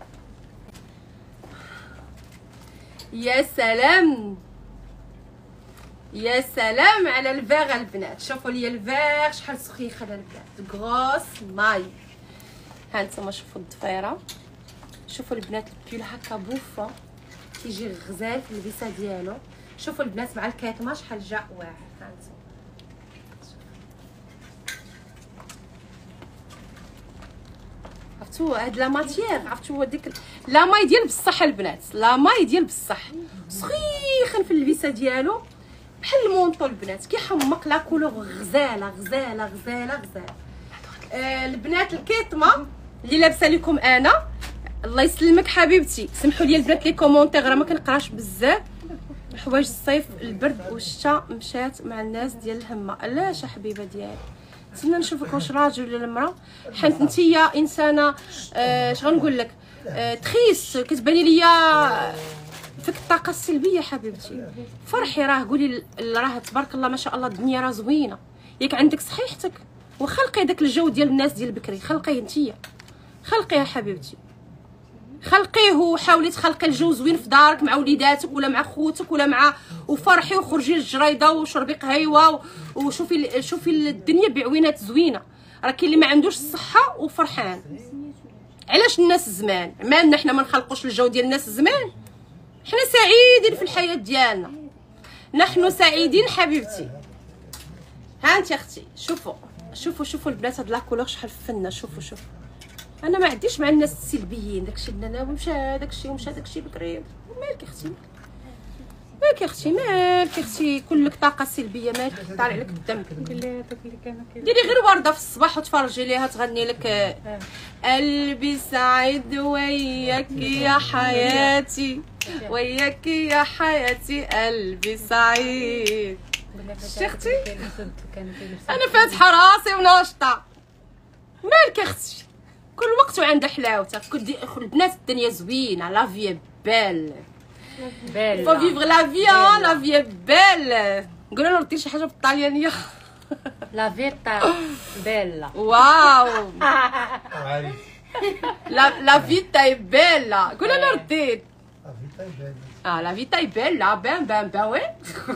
يا سلام يا سلام على الفيغ البنات. شوفوا لي الفيغ شحال سخيخه البنات. غروس ماي. ها نتوما شوفوا الضفيره. شوفوا البنات البيول هكا بوفا كيجي غزال في اللبسه ديالو. شوفوا البنات مع الكيتمه شحال جا واعر. ها نتوما عرفتوا هاد لا ماتيير، عرفتوا ديك لا ماي ديال بصح البنات. لا ماي ديال بصح سخيخن في اللبسه ديالو بحال المونطو البنات. كيحمق لا كولور غزاله غزاله غزاله غزاله. آه البنات الكيتمه اللي لابسه لكم انا الله يسلمك حبيبتي. سمحوا لي البنات لي كومونتير راه ما كنقراش بزاف. حوايج الصيف البرد والشتا مشات مع الناس ديال الهمه. علاش حبيبه ديالي؟ نتمنى نشوفك واش راجل ولا المراه، حيت نتيا انسانه آه اش غنقول لك آه تخيس، كتباني ليا فيك الطاقه السلبيه حبيبتي. فرحي، راه قولي راه تبارك الله ما شاء الله الدنيا راه زوينه، ياك عندك صحيحتك وخلقي داك الجو ديال الناس ديال بكري، خلقيه نتيا، خلقيها حبيبتي، خلقيه وحاولي تخلقي الجو زوين في دارك مع وليداتك ولا مع خوتك ولا مع وفرحي وخرجي للجريده وشربي قهيوه وشوفي شوفي الدنيا بعوينات زوينه. راه كاين اللي ما عندوش الصحه وفرحان. علاش الناس زمان مالنا حنا ما نخلقوش الجو ديال الناس زمان؟ حنا سعيدين في الحياه ديالنا، نحن سعيدين حبيبتي. ها انت اختي شوفوا شوفوا شوفوا البنات هاد لاكولور شحال فنه. شوفوا شوفوا انا ما عنديش مع الناس السلبيين، داكشي النانا ومشى داكشي ومشى داكشي بكري. مالك اختي مالك اختي مالك اختي كلك طاقه سلبيه، مالك طالع لك الدم. ديري غير ورده في الصباح وتفرجي ليها تغني لك قلبي سعيد وياك يا حياتي، وياك يا حياتي قلبي سعيد. شفتي انا فاتحه راسي وناشطه. مالك اختي كل وقت وعندها حلاوتها. كدي البنات الدنيا زوينه، لا في بال بال فو فيفغ لا في لا في بال. قولوا لنا ردي شي حاجه بالطاليانيه. لا فيتا بيلا. واو لا لا فيتا بيلا. قولوا لنا ردي اه لا فيتا بيلا بان بان بان وي.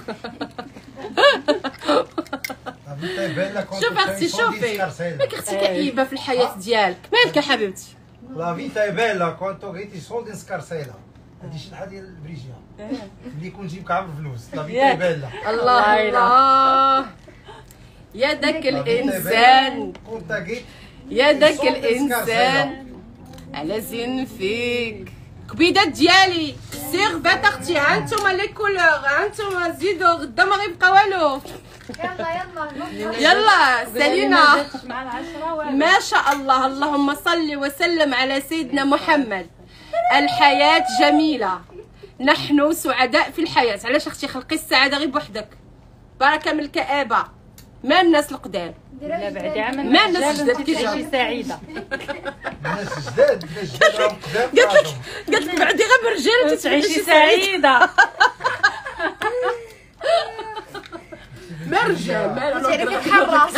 شوف اختي شوفي مالك اختي كئيبه في الحياه ديالك. مالك يا حبيبتي؟ لا فيتا بيلا كونتو غيتي سولدين سكارسيلا. هادي شي حاجه ديال البريجيان ملي يكون جيبك عامر فلوس. لا فيتا بيلا. الله الله يا داك الانسان، يا داك الانسان على زين فيك. كبيدات ديالي سيرفات اختي. ها انتم لي كولور، ها انتم زيدوا غدا ما غيبقى والو. يلا يلا يلا سالينا ما شاء الله. اللهم صل وسلم على سيدنا محمد. الحياة جميلة، نحن سعداء في الحياة. علاش اختي خلقي السعادة غير بوحدك، بركة من الكآبة. ما الناس القدام لا بعد عام ما الناس الجداد كيعيشي سعيده. الناس جداد الناس جداد راهم قدام. قالت لك قالت لك بعدي غير بالرجال تعيشي سعيده. ما رجال تعرفي تحرص.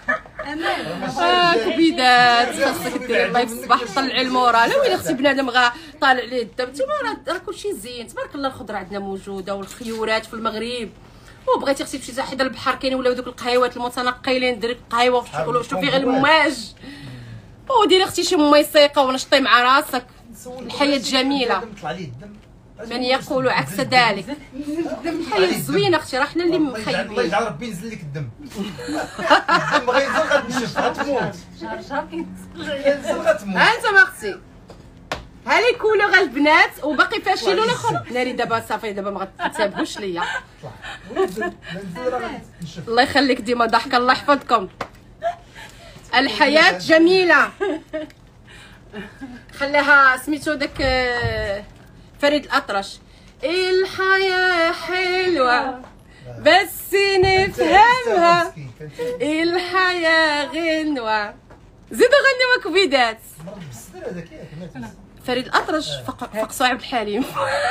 اه كبيدات خاصك ديري الله في الصباح طلعي المورال. وين اختي بنادم غا طالع ليه الدم. نتوما راه كلشي زين تبارك الله. الخضره عندنا موجوده والخيورات في المغرب. وبغيتي اختي تمشي حدا البحر كاين ولاو دوك القهيوات المتنقلين. ديري قهيوه وشوفي غير المواج وديري اختي شي ميسيقه ونشطي مع راسك. الحياه جميله. من يقول عكس ذلك. الحياه زوينه اختي، راه حنا اللي الله مخيبين. يجعل ربي ينزل لك الدم. الدم غينزل غتنشف غتموت. شهر شهر ينزل غتموت. ها انت ما اختي ها لي كولور البنات وباقي فاشل ولا اخر. ناري دابا صافي دابا ما غتنتبهوش ليا. ونزل نزل راه غتنشف. الله يخليك ديما ضحكه. الله يحفظكم. الحياه جميله. خليها سميتو داك آه، فريد الأطرش. الحياه حلوه بس نفهمها، الحياه غنوه. زيدوا غنيوا كبيدات. فريد الأطرش فوق فوق صعب الحليم.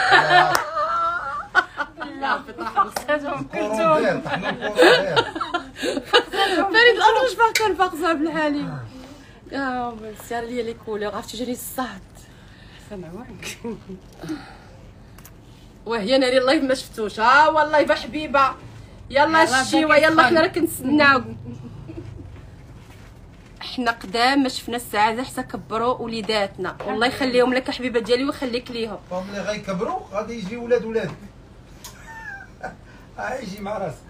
لا فريد الأطرش فوق كان فوق صعب الحليم. اه سير لي لي كولور عرفتي جاني الصهد. سمعوك وهي ناري الله ما شفتوش. ها والله با حبيبه. يلا الشيوه يلا حنا راه كنتسناو. حنا قدام ما شفنا السعاده حتى كبروا وليداتنا. والله يخليهم لك حبيبه ديالي ويخليك ليهم. ملي غيكبروا غادي يجي ولاد ولادك. يجي مع راسك.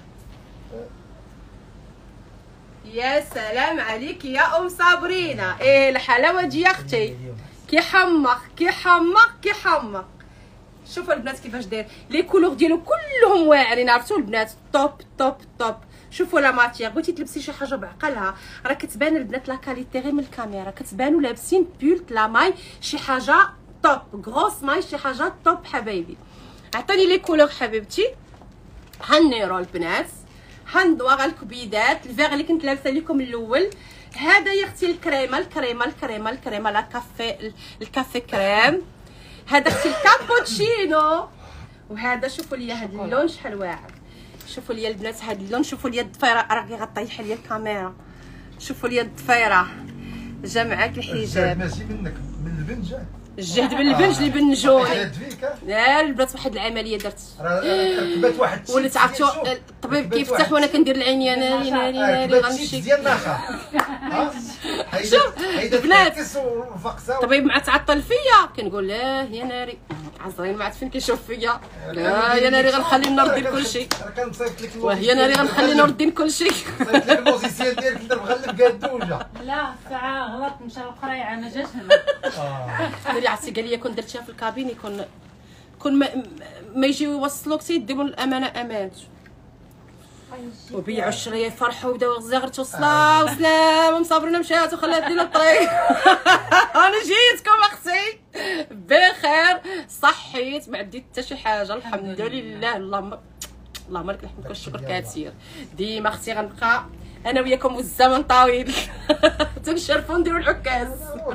يا سلام عليك يا ام صابرينا. ايه الحلاوه دي يا اختي. كيحمق كيحمق كيحمق. شوفوا البنات كيفاش داير لي كولور ديالو كلهم واعرين. عرفتوا البنات توب توب توب. شوفوا لا ماتيير، بغيتي تلبسي شي حاجه بعقلها راه كتبان البنات لا كاليتي غير من الكاميرا، كتبانوا لابسين بولت لا ماي شي حاجه توب، غروس ماي شي حاجه توب حبايبي. عطوني لي كولور حبيبتي. هالنيرو البنات، هالنوار الكبيدات، الفيغ اللي كنت لابسه لكم الاول. هذا يا اختي الكريمه الكريمه الكريمه الكريمه لا كافي الكافي كريم. هذا اختي الكابوتشينو. وهذا شوفوا لي هذا اللون شحال واعر، شوفوا لي البنات هذا اللون، شوفوا لي الضفيره راه غطيح لي الكاميرا، شوفوا لي الضفيره جا معاك الحجاب. ماشي منك من البنت جا الجهد من البنج اللي بنجوني. جات فيك لا البنات واحد العمليه درت، راه ركبات واحد وليت عرفتوا الطبيب كيفتح وانا كندير العين يا ناري ناري ناري غنمشي ديال ناخا. شوف البنات وفقسه الطبيب مع تعطل فيا كنقول لا يا ناري عزرين ما عرفت فين كيشوف فيا، لا يا ناري غنخلي النار دير كلشي، راه كنصيفط لك وهي ناري غنخلي النار دير كلشي. صيفط لك الموزيسيان ديالك انت مغلب قاد دوجه. لا ساعه غلط مشى للقريعه ما جاش هنا. اللي عرفتي قال لي كون درتيها في الكابين يكون كون ما, ما يجيو يوصلوك تيديروا الامانه امان وبيعوا الشريه يفرحوا وبداو غزاغرتو صلاه وسلام مصابرنا مشات وخلات لينا الطريق. انا جيتكم اختي بخير صحيت ما عديت حتى شي حاجه الحمد لله. اللهم اللهم لك الحمد والشكر كثير. ديما اختي غنبقى انا وياكم والزمن طويل. تنشرفوا نديروا العكاز.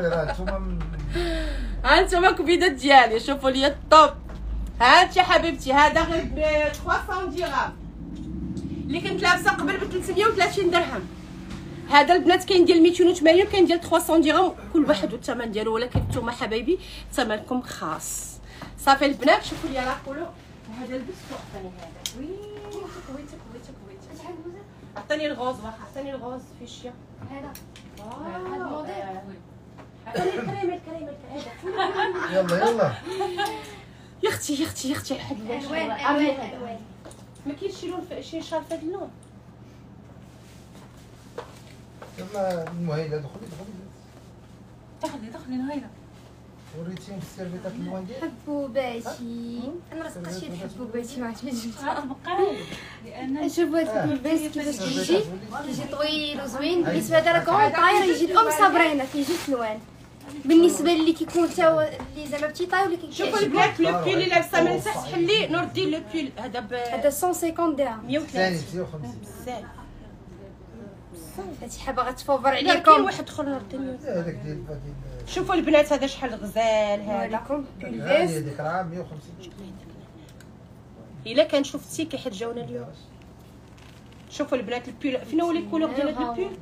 ها انتما كبيدات ديالي شوفوا لي الطوب. ها انت حبيبتي هذا غير ب ثلاثمية درهم اللي كنت لابسه قبل ب ثلاثمية وثلاثين درهم. هذا البنات كاين ديال مئتين وثمانين وكاين ديال ثلاثمية درهم، كل واحد والثمن ديالو، ولكن نتوما حبايبي ثمنكم خاص. صافي البنات شوفوا لي لا كولور. هذا لبس عطاني هذا ويتك ويتك ويتك ويتك عطاني الغوز واخا عطاني الغوز فيشيا هذا هذا موديل عطاني الكريم الكريم هذا. يلا يلا يا اختي يا اختي يا اختي هاد الوان الوان الوان ما كاينش شي لون شي شال في هاد اللون. يلا المهيله دخلي دخلي دخلي دخلي نهيله. وريتيهم السيرفيتات الوان ديالك. حبوا باتي انا راه سقطت فيه حبوا باتي ما عرفتش جبتها. بقى لان شوفوا هذا اللباس كيفاش كيجي كيجي طويل وزوين. بالنسبه هذا راه كون طاير يجي الام صابرينه كيجي الوان. بالنسبه اللي كيكون تا اللي زعما بتي طاي واللي كيكون شوفوا البنات لو بيل اللي لابسه من تحت حلي نور الدين لو بيل هذا ب هذا مية وخمسين درهم. مية ثاني وثلاثين مئتين وخمسين. بزاف. هادشي حابه غتفوفر لا كاين عليكم. واحد اخر نور الدين. هذاك ديال هذيك شوفوا البنات هذا شحال غزال هذا. عليكم هذه الباس هذيك راه مئة وخمسين. الا كان شفتي كيحيد جاونا اليوم. شوفوا البنات البيل فين هو لي كولور ديال هذا البيل.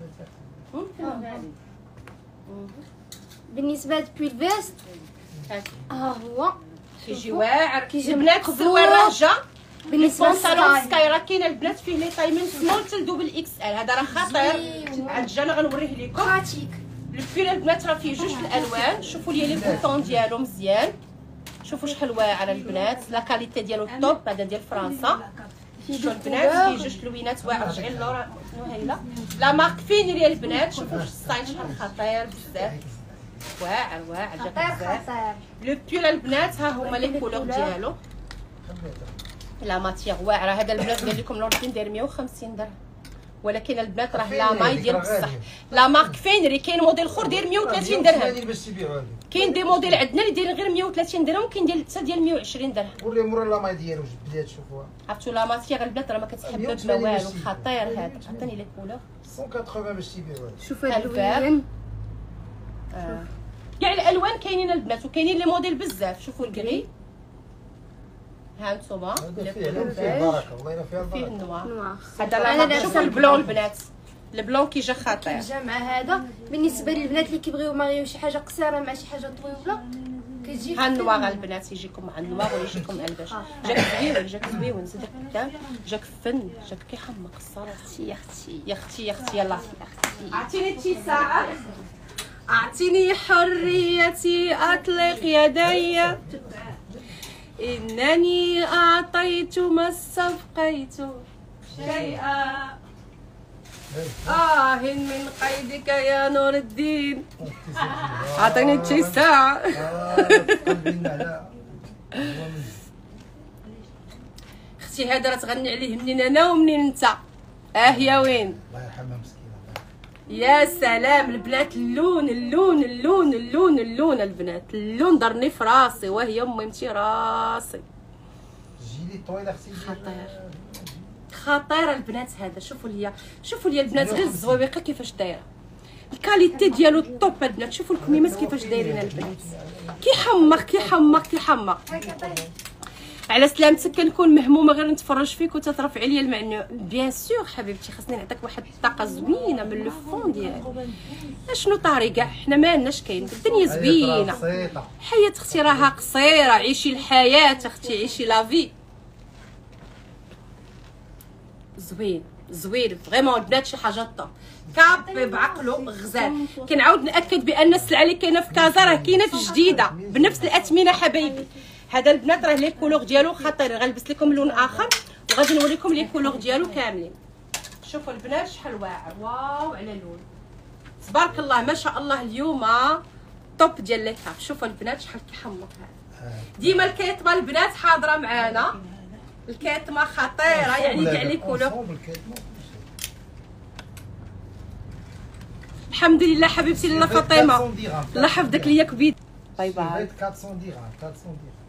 بالنسبه للبيل فيست ها هو كيجي واعر. كيجي البنات مقبول. السروال راه جا. بالنسبه البنطلون للستايل سكاي راه كاين البنات فيه لي طاي من سمول حتى لدوبل اكس ال. هذا راه خطير عاد جانا غنوريه لكم. براتيك. البيل البنات راه فيه جوج الالوان. شوفوا لي لي بوطون ديالو مزيان. شوفوا شحال واعر البنات لا كاليتي ديالو توب. هذا ديال فرنسا. شوفوا البنات فيه جوج لوينات واعر. رجعي اللورا نهيله لا مارك فينري البنات. شوفوا الستايل شحال خطير بزاف واعر واعر جا خطير بزاف. خطير. لو بيل البنات ها هما لي كولور ديالو. لا ماتيغ واعره. هذا البنات قال لكم نور الدين داير مئة وخمسين درهم، ولكن البنات راه لا ماي ديال بصح. لا مارك فينري كاين موديل اخر داير مئة وثلاثين درهم. باش تبيعوا هذه. كاين دي موديل عندنا اللي دايرين غير مئة وثلاثين درهم وكاين ديال حتى ديال مئة وعشرين درهم. وري مورا لا ماي ديالو بدات تشوفوها. عرفتوا لا ماتيغ البنات راه ما كتحبب ما والو خطير هذا. عطيني لي كولور. مئة وثمانين باش تبيعوا هذه. شوف هاد اللون آه. كاع الالوان كاينين البنات وكاينين لي موديل بزاف. شوفوا الكري ها نتوما هذا فيه علم فيه البركه والله الا فيها فيه البركه. النوار. نوار. هذا أنا لا شوفوا البلون البنات البلون كيجي خطير. كيجا مع هذا. بالنسبه للبنات اللي كيبغيو ماريو شي حاجه قصيره مع شي حاجه طويله كتجي ها النوار البنات يجيكم مع النوار ويجيكم الباش. جاك زويون جاك زويون زيدك قدام جاك فن جاك كيحمق الصراحه. يا اختي يا اختي يا اختي يلا اعطيني اتساع اعطيني حريتي اطلق يدي انني اعطيت ما استبقيت شيئا آه من قيدك يا نور الدين. اعطيني اتساع. اختي هذا راه تغني عليه منين انا ومنين انت. اه يا وين الله يرحمها مسكينه. يا سلام البنات، اللون اللون اللون اللون اللون البنات، اللون درني في راسي وهي ميمتي راسي. جيلي طويله اختي. خطير خطيره البنات هذا. شوفوا ليا شوفوا ليا البنات غير الزويقه كيفاش دايره، الكاليتي ديالو الطوب البنات. شوفوا الكميمات كيفاش دايرين البنات، كيحمق كيحمق كيحمق. على سلامتك كنكون مهمومه غير نتفرج فيك وتترفع عليا المعنى. بيان سور حبيبتي خاصني نعطيك واحد الطاقه زوينه من لو فون ديالك. شنو طاري كاع حنا ما عندناش كاين، الدنيا زوينه، حياه اختي راها قصيره، عيشي الحياه اختي، عيشي لا في. زوين زوين فريمون البنات، شي حاجه طوب. كابي بعقلو غزال. كنعاود ناكد بان السلعه اللي كاينه في كازا راه كاينه في جديده بنفس الاثمنه حبايبي. هذا البنات راه لي كولور ديالو خطير، غنلبس لكم لون اخر وغادي نوريكم لي كولور ديالو كاملين. شوفوا البنات شحال واعر، واو على اللون تبارك الله ما شاء الله. اليوم طوب ديال لي كاب. شوفوا البنات شحال كيحمق هذا. ديما الكيتمه البنات حاضره معانا، الكيتمه خطيره يعني كاع لي كولور. الحمد لله حبيبتي لاله فاطمه، الله يحفظك ليا كبيد. باي باي. أربعمية درهم أربعمية درهم.